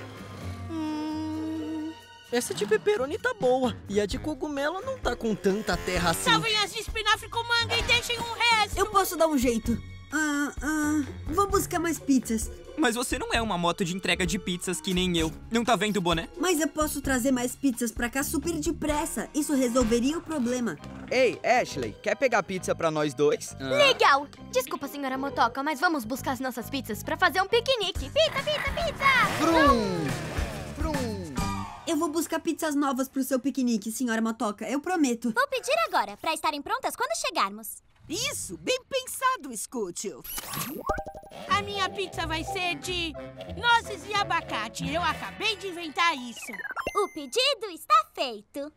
Essa de pepperoni tá boa. E a de cogumelo não tá com tanta terra assim. Salvem as de espinafre com manga e deixem um resto. Eu posso dar um jeito. Vou buscar mais pizzas. Mas você não é uma moto de entrega de pizzas que nem eu. Não tá vendo o boné? Mas eu posso trazer mais pizzas pra cá super depressa. Isso resolveria o problema. Ei, Ashley, quer pegar pizza pra nós dois? Legal! Desculpa, senhora Motoca, mas vamos buscar as nossas pizzas pra fazer um piquenique. Pizza, pizza, pizza! Eu Eu vou buscar pizzas novas pro seu piquenique, senhora Motoca. Eu prometo. Vou pedir agora, pra estarem prontas quando chegarmos. Isso, bem pensado, Scootil. A minha pizza vai ser de nozes e abacate. Eu acabei de inventar isso. O pedido está feito.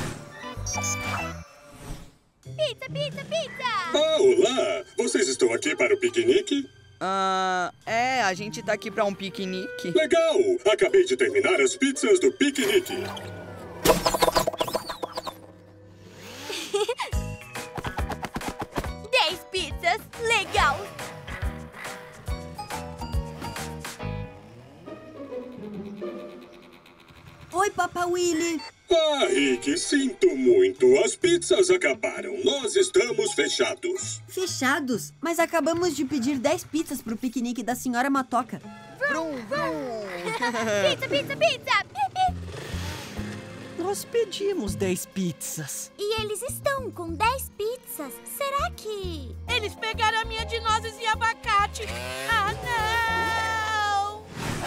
Pizza, pizza, pizza! Ah, olá! Vocês estão aqui para o piquenique? A gente tá aqui pra um piquenique. Legal! Acabei de terminar as pizzas do piquenique. 10 pizzas, legal! Oi, Papa Willy. Ah, Rick, sinto muito. As pizzas acabaram. Nós estamos fechados. Fechados? Mas acabamos de pedir 10 pizzas pro piquenique da senhora Motoca. Vrum, vrum! Pizza, pizza, pizza! Nós pedimos 10 pizzas. E eles estão com 10 pizzas. Será que... Eles pegaram a minha de nozes e abacate. Ah, não!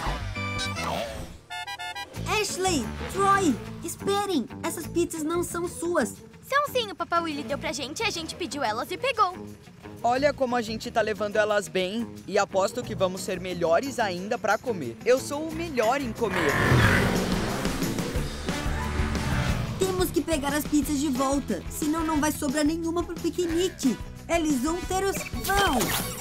Ashley, Troy, esperem. Essas pizzas não são suas. São sim, o Papa Willy deu pra gente e a gente pediu elas e pegou. Olha como a gente tá levando elas bem. E aposto que vamos ser melhores ainda pra comer. Eu sou o melhor em comer. Temos que pegar as pizzas de volta, senão não vai sobrar nenhuma pro piquenique. Elisônteros vão!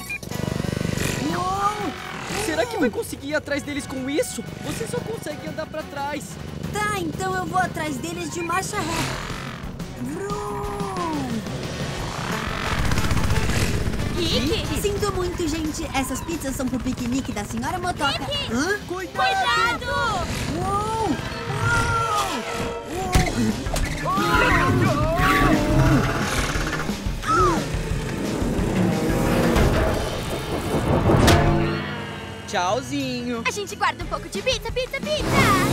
Uou! Será que vai conseguir ir atrás deles com isso? Você só consegue andar pra trás. Tá, então eu vou atrás deles de marcha ré. Rick? Sinto muito, gente. Essas pizzas são pro piquenique da senhora Motoca. Rick! Hã? Cuidado! Uou! Tchauzinho. A gente guarda um pouco de pizza, pizza, pizza!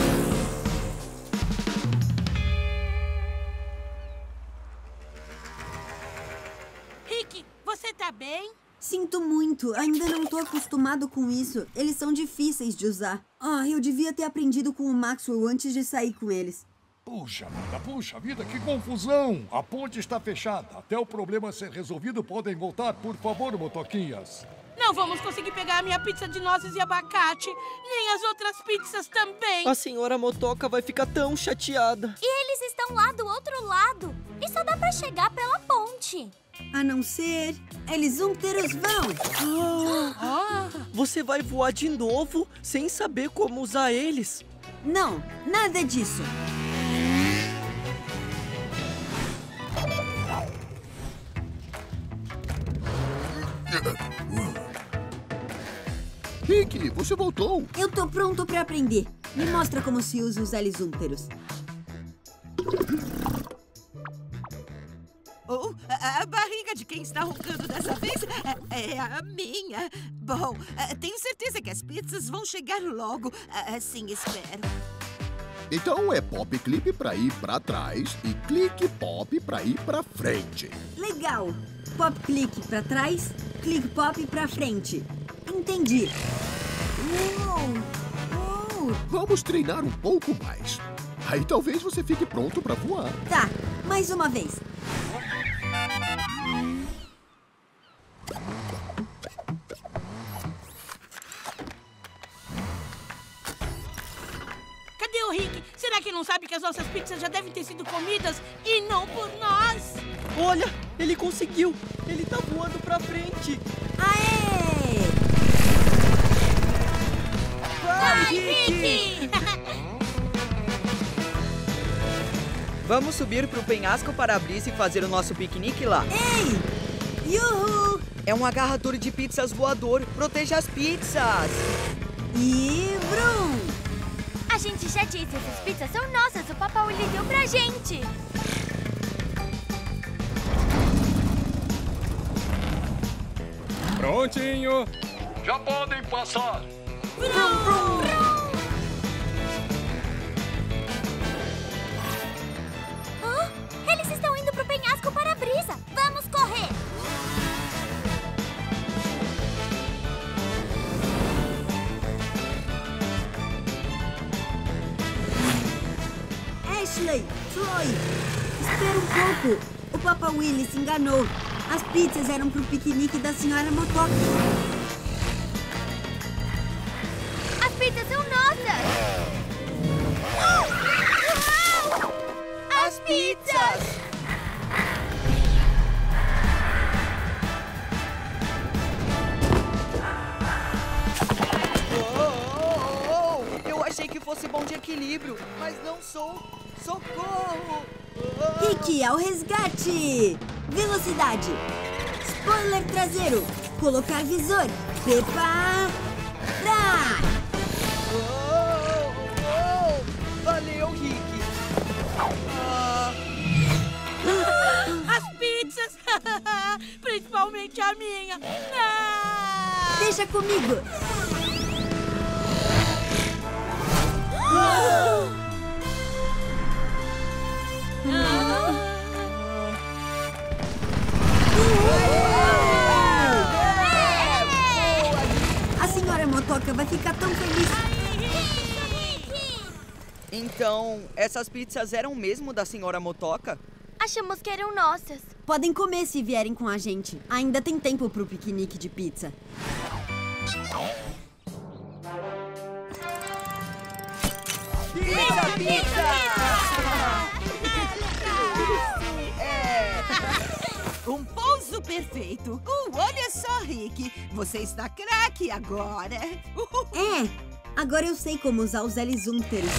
Rick, você tá bem? Sinto muito. Ainda não tô acostumado com isso. Eles são difíceis de usar. Eu devia ter aprendido com o Maxwell antes de sair com eles. Puxa vida, que confusão! A ponte está fechada. Até o problema ser resolvido, podem voltar, por favor, motoquinhas. Não vamos conseguir pegar a minha pizza de nozes e abacate, nem as outras pizzas também. A senhora Motoca vai ficar tão chateada. E eles estão lá do outro lado. E só dá pra chegar pela ponte. A não ser... Elisônteros vão! Você vai voar de novo sem saber como usar eles? Não, nada disso. Rick, você voltou. Eu tô pronto pra aprender. Me mostra como se usa os elisônteros. A barriga de quem está roncando dessa vez é a minha. Bom, tenho certeza que as pizzas vão chegar logo. Assim espero. Então é pop clip pra ir pra trás e clique pop pra ir pra frente. Legal. Pop clique pra trás, clique pop pra frente. Entendi. Vamos treinar um pouco mais. Aí talvez você fique pronto pra voar. Tá, mais uma vez. Cadê o Rick? Será que não sabe que as nossas pizzas já devem ter sido comidas e não por nós? Olha, ele conseguiu. Ele tá voando pra frente. Aê! Vai, Rick! Vamos subir pro penhasco para abrir e fazer o nosso piquenique lá. Ei! Yuhu! É um agarrador de pizzas voador. Proteja as pizzas. E brum! A gente já disse, essas pizzas são nossas. O Papa Willy deu pra gente. Prontinho. Já podem passar. Brum, brum. Eles estão indo pro penhasco para a brisa. Vamos correr. Ashley, Floyd, espera um pouco. O Papa Willy se enganou. As pizzas eram pro piquenique da senhora Motoca. As pizzas são nossas! As pizzas! Eu achei que fosse bom de equilíbrio, mas não sou. Socorro! Rick ao resgate! Velocidade! Spoiler traseiro! Colocar visor! Preparar! Valeu, Rick! As pizzas! Principalmente a minha! Deixa comigo! A senhora Motoca vai ficar tão feliz. Então, essas pizzas eram mesmo da senhora Motoca? Achamos que eram nossas. Podem comer se vierem com a gente. Ainda tem tempo pro piquenique de pizza. Pizza, pizza! Um pouso perfeito. Olha só, Rick. Você está craque agora. Agora eu sei como usar os L-Zúnteros.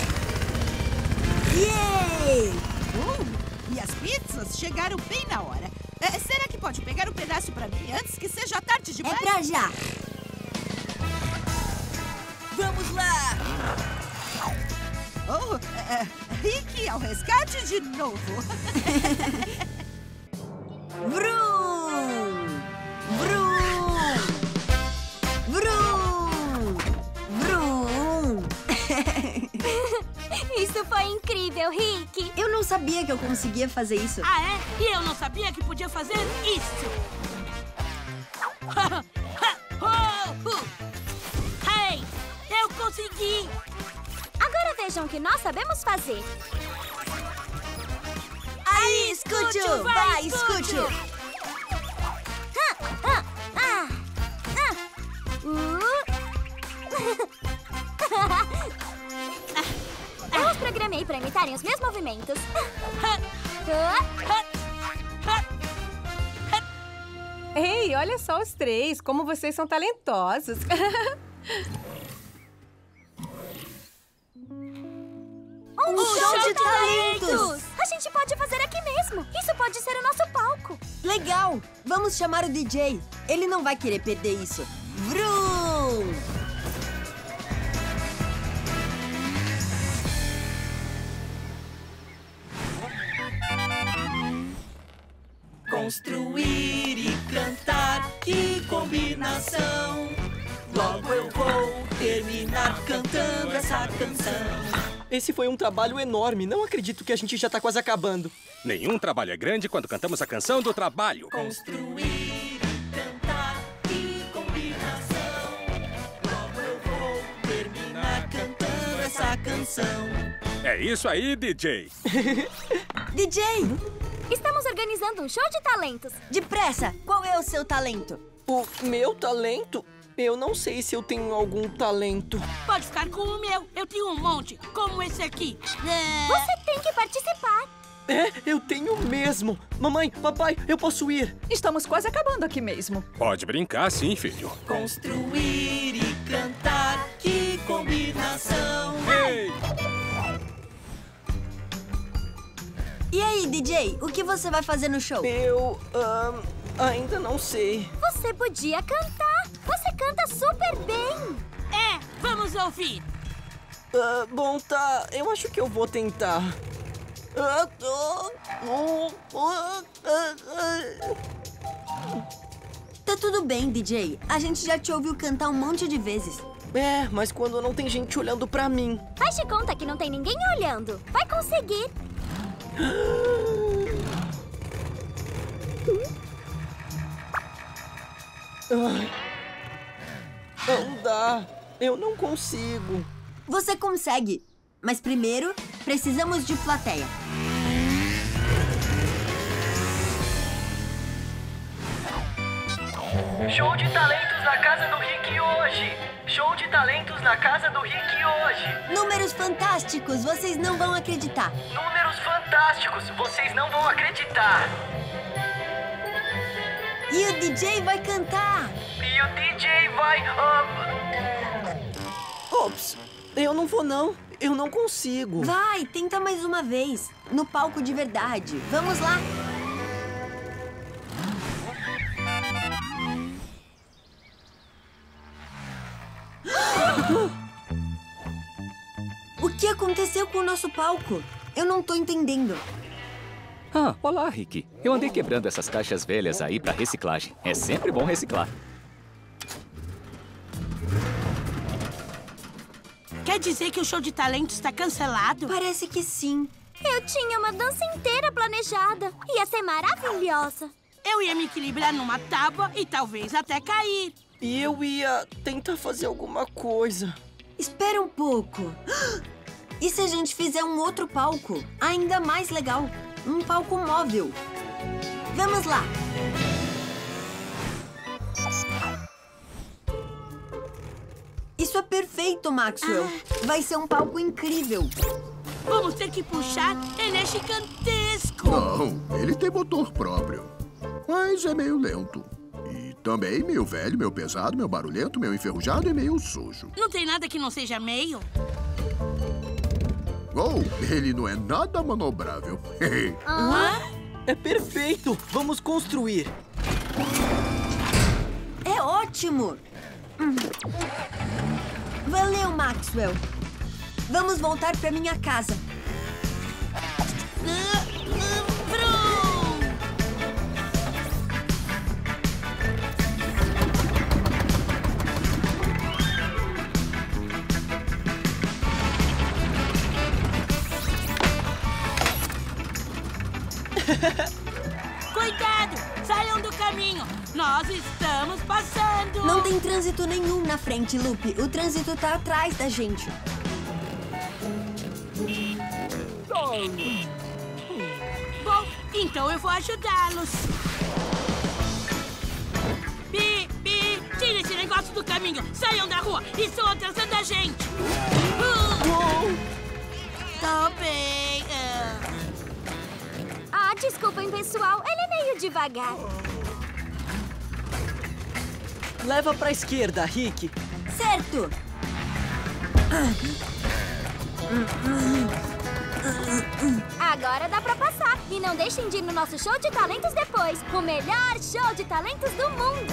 Yay! E as pizzas chegaram bem na hora. Será que pode pegar um pedaço pra mim antes que seja tarde demais? É pra já! Vamos lá! Rick ao resgate de novo. Vrum! Vrum! Vrum! Vrum! Isso foi incrível, Rick! Eu não sabia que eu conseguia fazer isso. Ah, é? E eu não sabia que podia fazer isso! Hey! Eu consegui! Agora vejam o que nós sabemos fazer. Aí, Scoochoo! Vai, Scoochoo! Eu os programei para imitarem os meus movimentos. Ei, olha só os três, como vocês são talentosos. Um show de talentos! A gente pode fazer aqui mesmo. Isso pode ser o nosso palco. Legal! Vamos chamar o DJ. Ele não vai querer perder isso. Vrum! Construir e cantar, que combinação! Logo eu vou terminar cantando essa canção. Esse foi um trabalho enorme. Não acredito que a gente já tá quase acabando. Nenhum trabalho é grande quando cantamos a canção do trabalho. Construir e cantar, que combinação! Logo eu vou terminar cantando essa canção. É isso aí, DJ. DJ! Estamos organizando um show de talentos. Depressa! Qual é o seu talento? O meu talento? Eu não sei se eu tenho algum talento. Pode ficar com o meu. Eu tenho um monte, como esse aqui. Você tem que participar. É, eu tenho mesmo. Mamãe, papai, eu posso ir. Estamos quase acabando aqui mesmo. Pode brincar sim, filho. Construir e cantar, que combinação! Ei! E aí, DJ, o que você vai fazer no show? Eu ainda não sei. Você podia cantar. Você canta super bem. Vamos ouvir. Bom, tá. Eu acho que eu vou tentar. Tá tudo bem, DJ. A gente já te ouviu cantar um monte de vezes. É, mas quando não tem gente olhando pra mim. Faz de conta que não tem ninguém olhando. Vai conseguir. Não dá. Eu não consigo. Você consegue. Mas primeiro, Precisamos de plateia. Show de talentos na casa do Rick hoje! Show de talentos na casa do Rick hoje! Números fantásticos, vocês não vão acreditar. Números fantásticos, vocês não vão acreditar! E o DJ vai cantar! E o DJ vai... Ops, eu não vou não. Eu não consigo. Vai, tenta mais uma vez. No palco de verdade. Vamos lá. O que aconteceu com o nosso palco? Eu não tô entendendo. Ah, olá, Rick. Eu andei quebrando essas caixas velhas aí pra reciclagem. É sempre bom reciclar. Quer dizer que o show de talentos está cancelado? Parece que sim. Eu tinha uma dança inteira planejada. Ia ser maravilhosa. Eu ia me equilibrar numa tábua e talvez até cair. E eu ia tentar fazer alguma coisa. Espera um pouco. E se a gente fizer um outro palco? Ainda mais legal. Um palco móvel. Vamos lá. Isso é perfeito, Maxwell. Vai ser um palco incrível. Vamos ter que puxar. Ele é gigantesco. Não, ele tem motor próprio. Mas é meio lento. E também meio velho, meio pesado, meio barulhento, meio enferrujado e meio sujo. Não tem nada que não seja meio? Oh, ele não é nada manobrável. É perfeito! Vamos construir! É ótimo! Valeu, Maxwell! Vamos voltar pra minha casa. Cuidado! Saiam do caminho! Nós estamos passando! Não tem trânsito nenhum na frente, Lupe. O trânsito tá atrás da gente. Bom, então eu vou ajudá-los. Bi, tire esse negócio do caminho! Saiam da rua! Estão atrasando a gente! Tô bem. Desculpem, pessoal. Ele é meio devagar. Leva pra esquerda, Rick. Certo. Agora dá pra passar. E não deixem de ir no nosso show de talentos depois. O melhor show de talentos do mundo.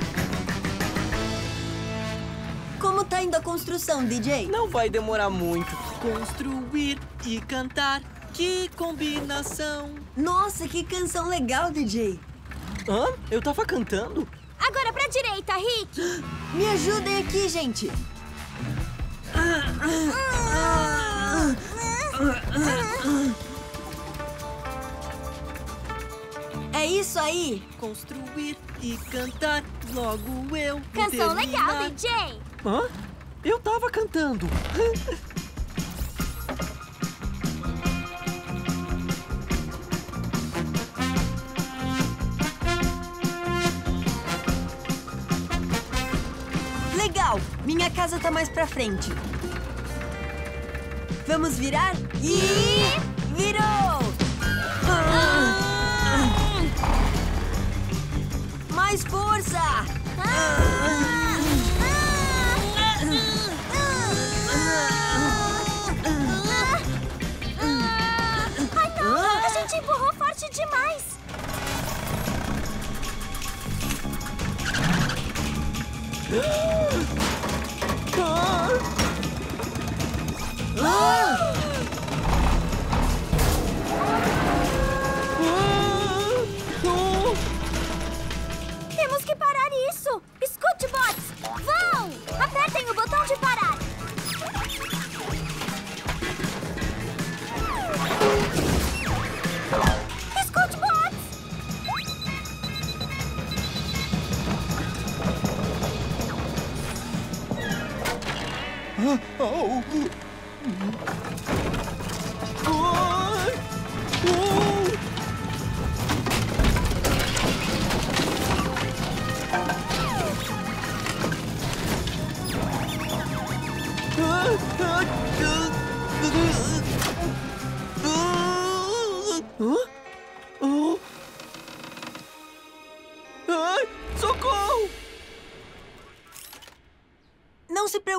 Como tá indo a construção, DJ? Não vai demorar muito. Construir e cantar. Que combinação! Nossa, que canção legal, DJ! Hã? Eu tava cantando? Agora pra direita, Rick! Me ajudem aqui, gente! É isso aí! Construir e cantar, logo eu Canção legal, DJ! Hã? Eu tava cantando! Legal! Minha casa tá mais pra frente. Vamos virar? E... virou! Mais força! Ai, não! A gente empurrou forte demais! Temos que parar isso! Escute, bots! Vão! Apertem o botão de parar! Escute, bots!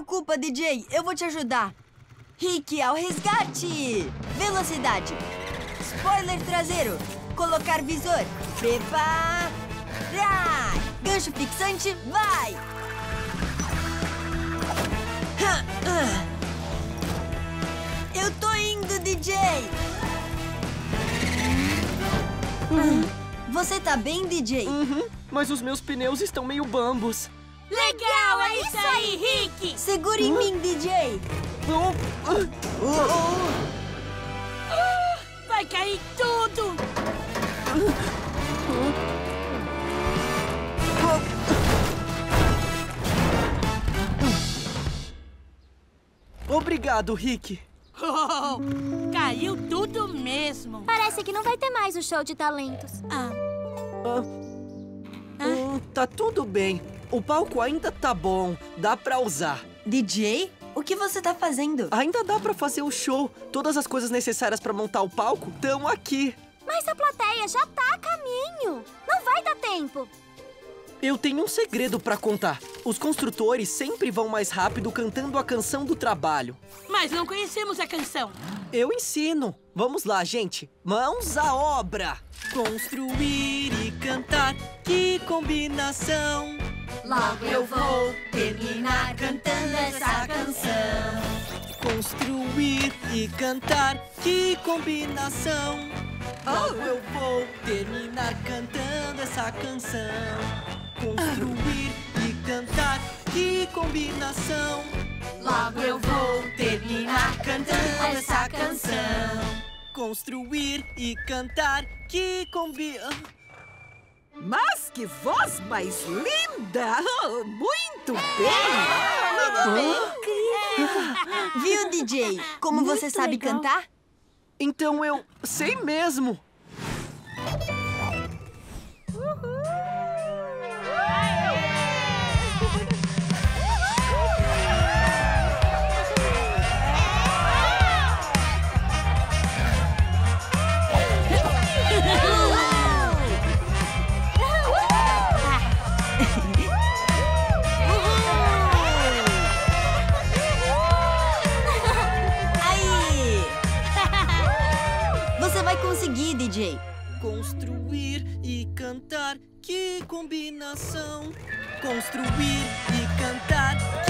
preocupa, DJ. Eu vou te ajudar. Rick ao resgate! Velocidade. Spoiler traseiro. Colocar visor. Preparar. Gancho fixante, vai! Eu tô indo, DJ! Você tá bem, DJ? Mas os meus pneus estão meio bambos. Legal, é isso aí, Rick! Segura em mim, DJ! Vai cair tudo! Obrigado, Rick. Caiu tudo mesmo. Parece que não vai ter mais o show de talentos. Tá tudo bem. O palco ainda tá bom. Dá pra usar. DJ? O que você tá fazendo? Ainda dá pra fazer o show. Todas as coisas necessárias pra montar o palco estão aqui. Mas a plateia já tá a caminho. Não vai dar tempo. Eu tenho um segredo pra contar. Os construtores sempre vão mais rápido cantando a canção do trabalho. Mas não conhecemos a canção. Eu ensino. Vamos lá, gente. Mãos à obra. Construir e cantar, que combinação. Logo eu vou terminar cantando essa canção. Construir e cantar, que combinação. Logo eu vou terminar cantando essa canção. Construir e cantar, que combinação. Logo eu vou terminar cantando essa canção. Construir e cantar, que combinação. Mas que voz mais linda! Muito bem! Viu, DJ? Como Muito você sabe legal. cantar? Então eu sei mesmo. Aí! Você vai conseguir, DJ. Construir e cantar, que combinação. Construir e cantar,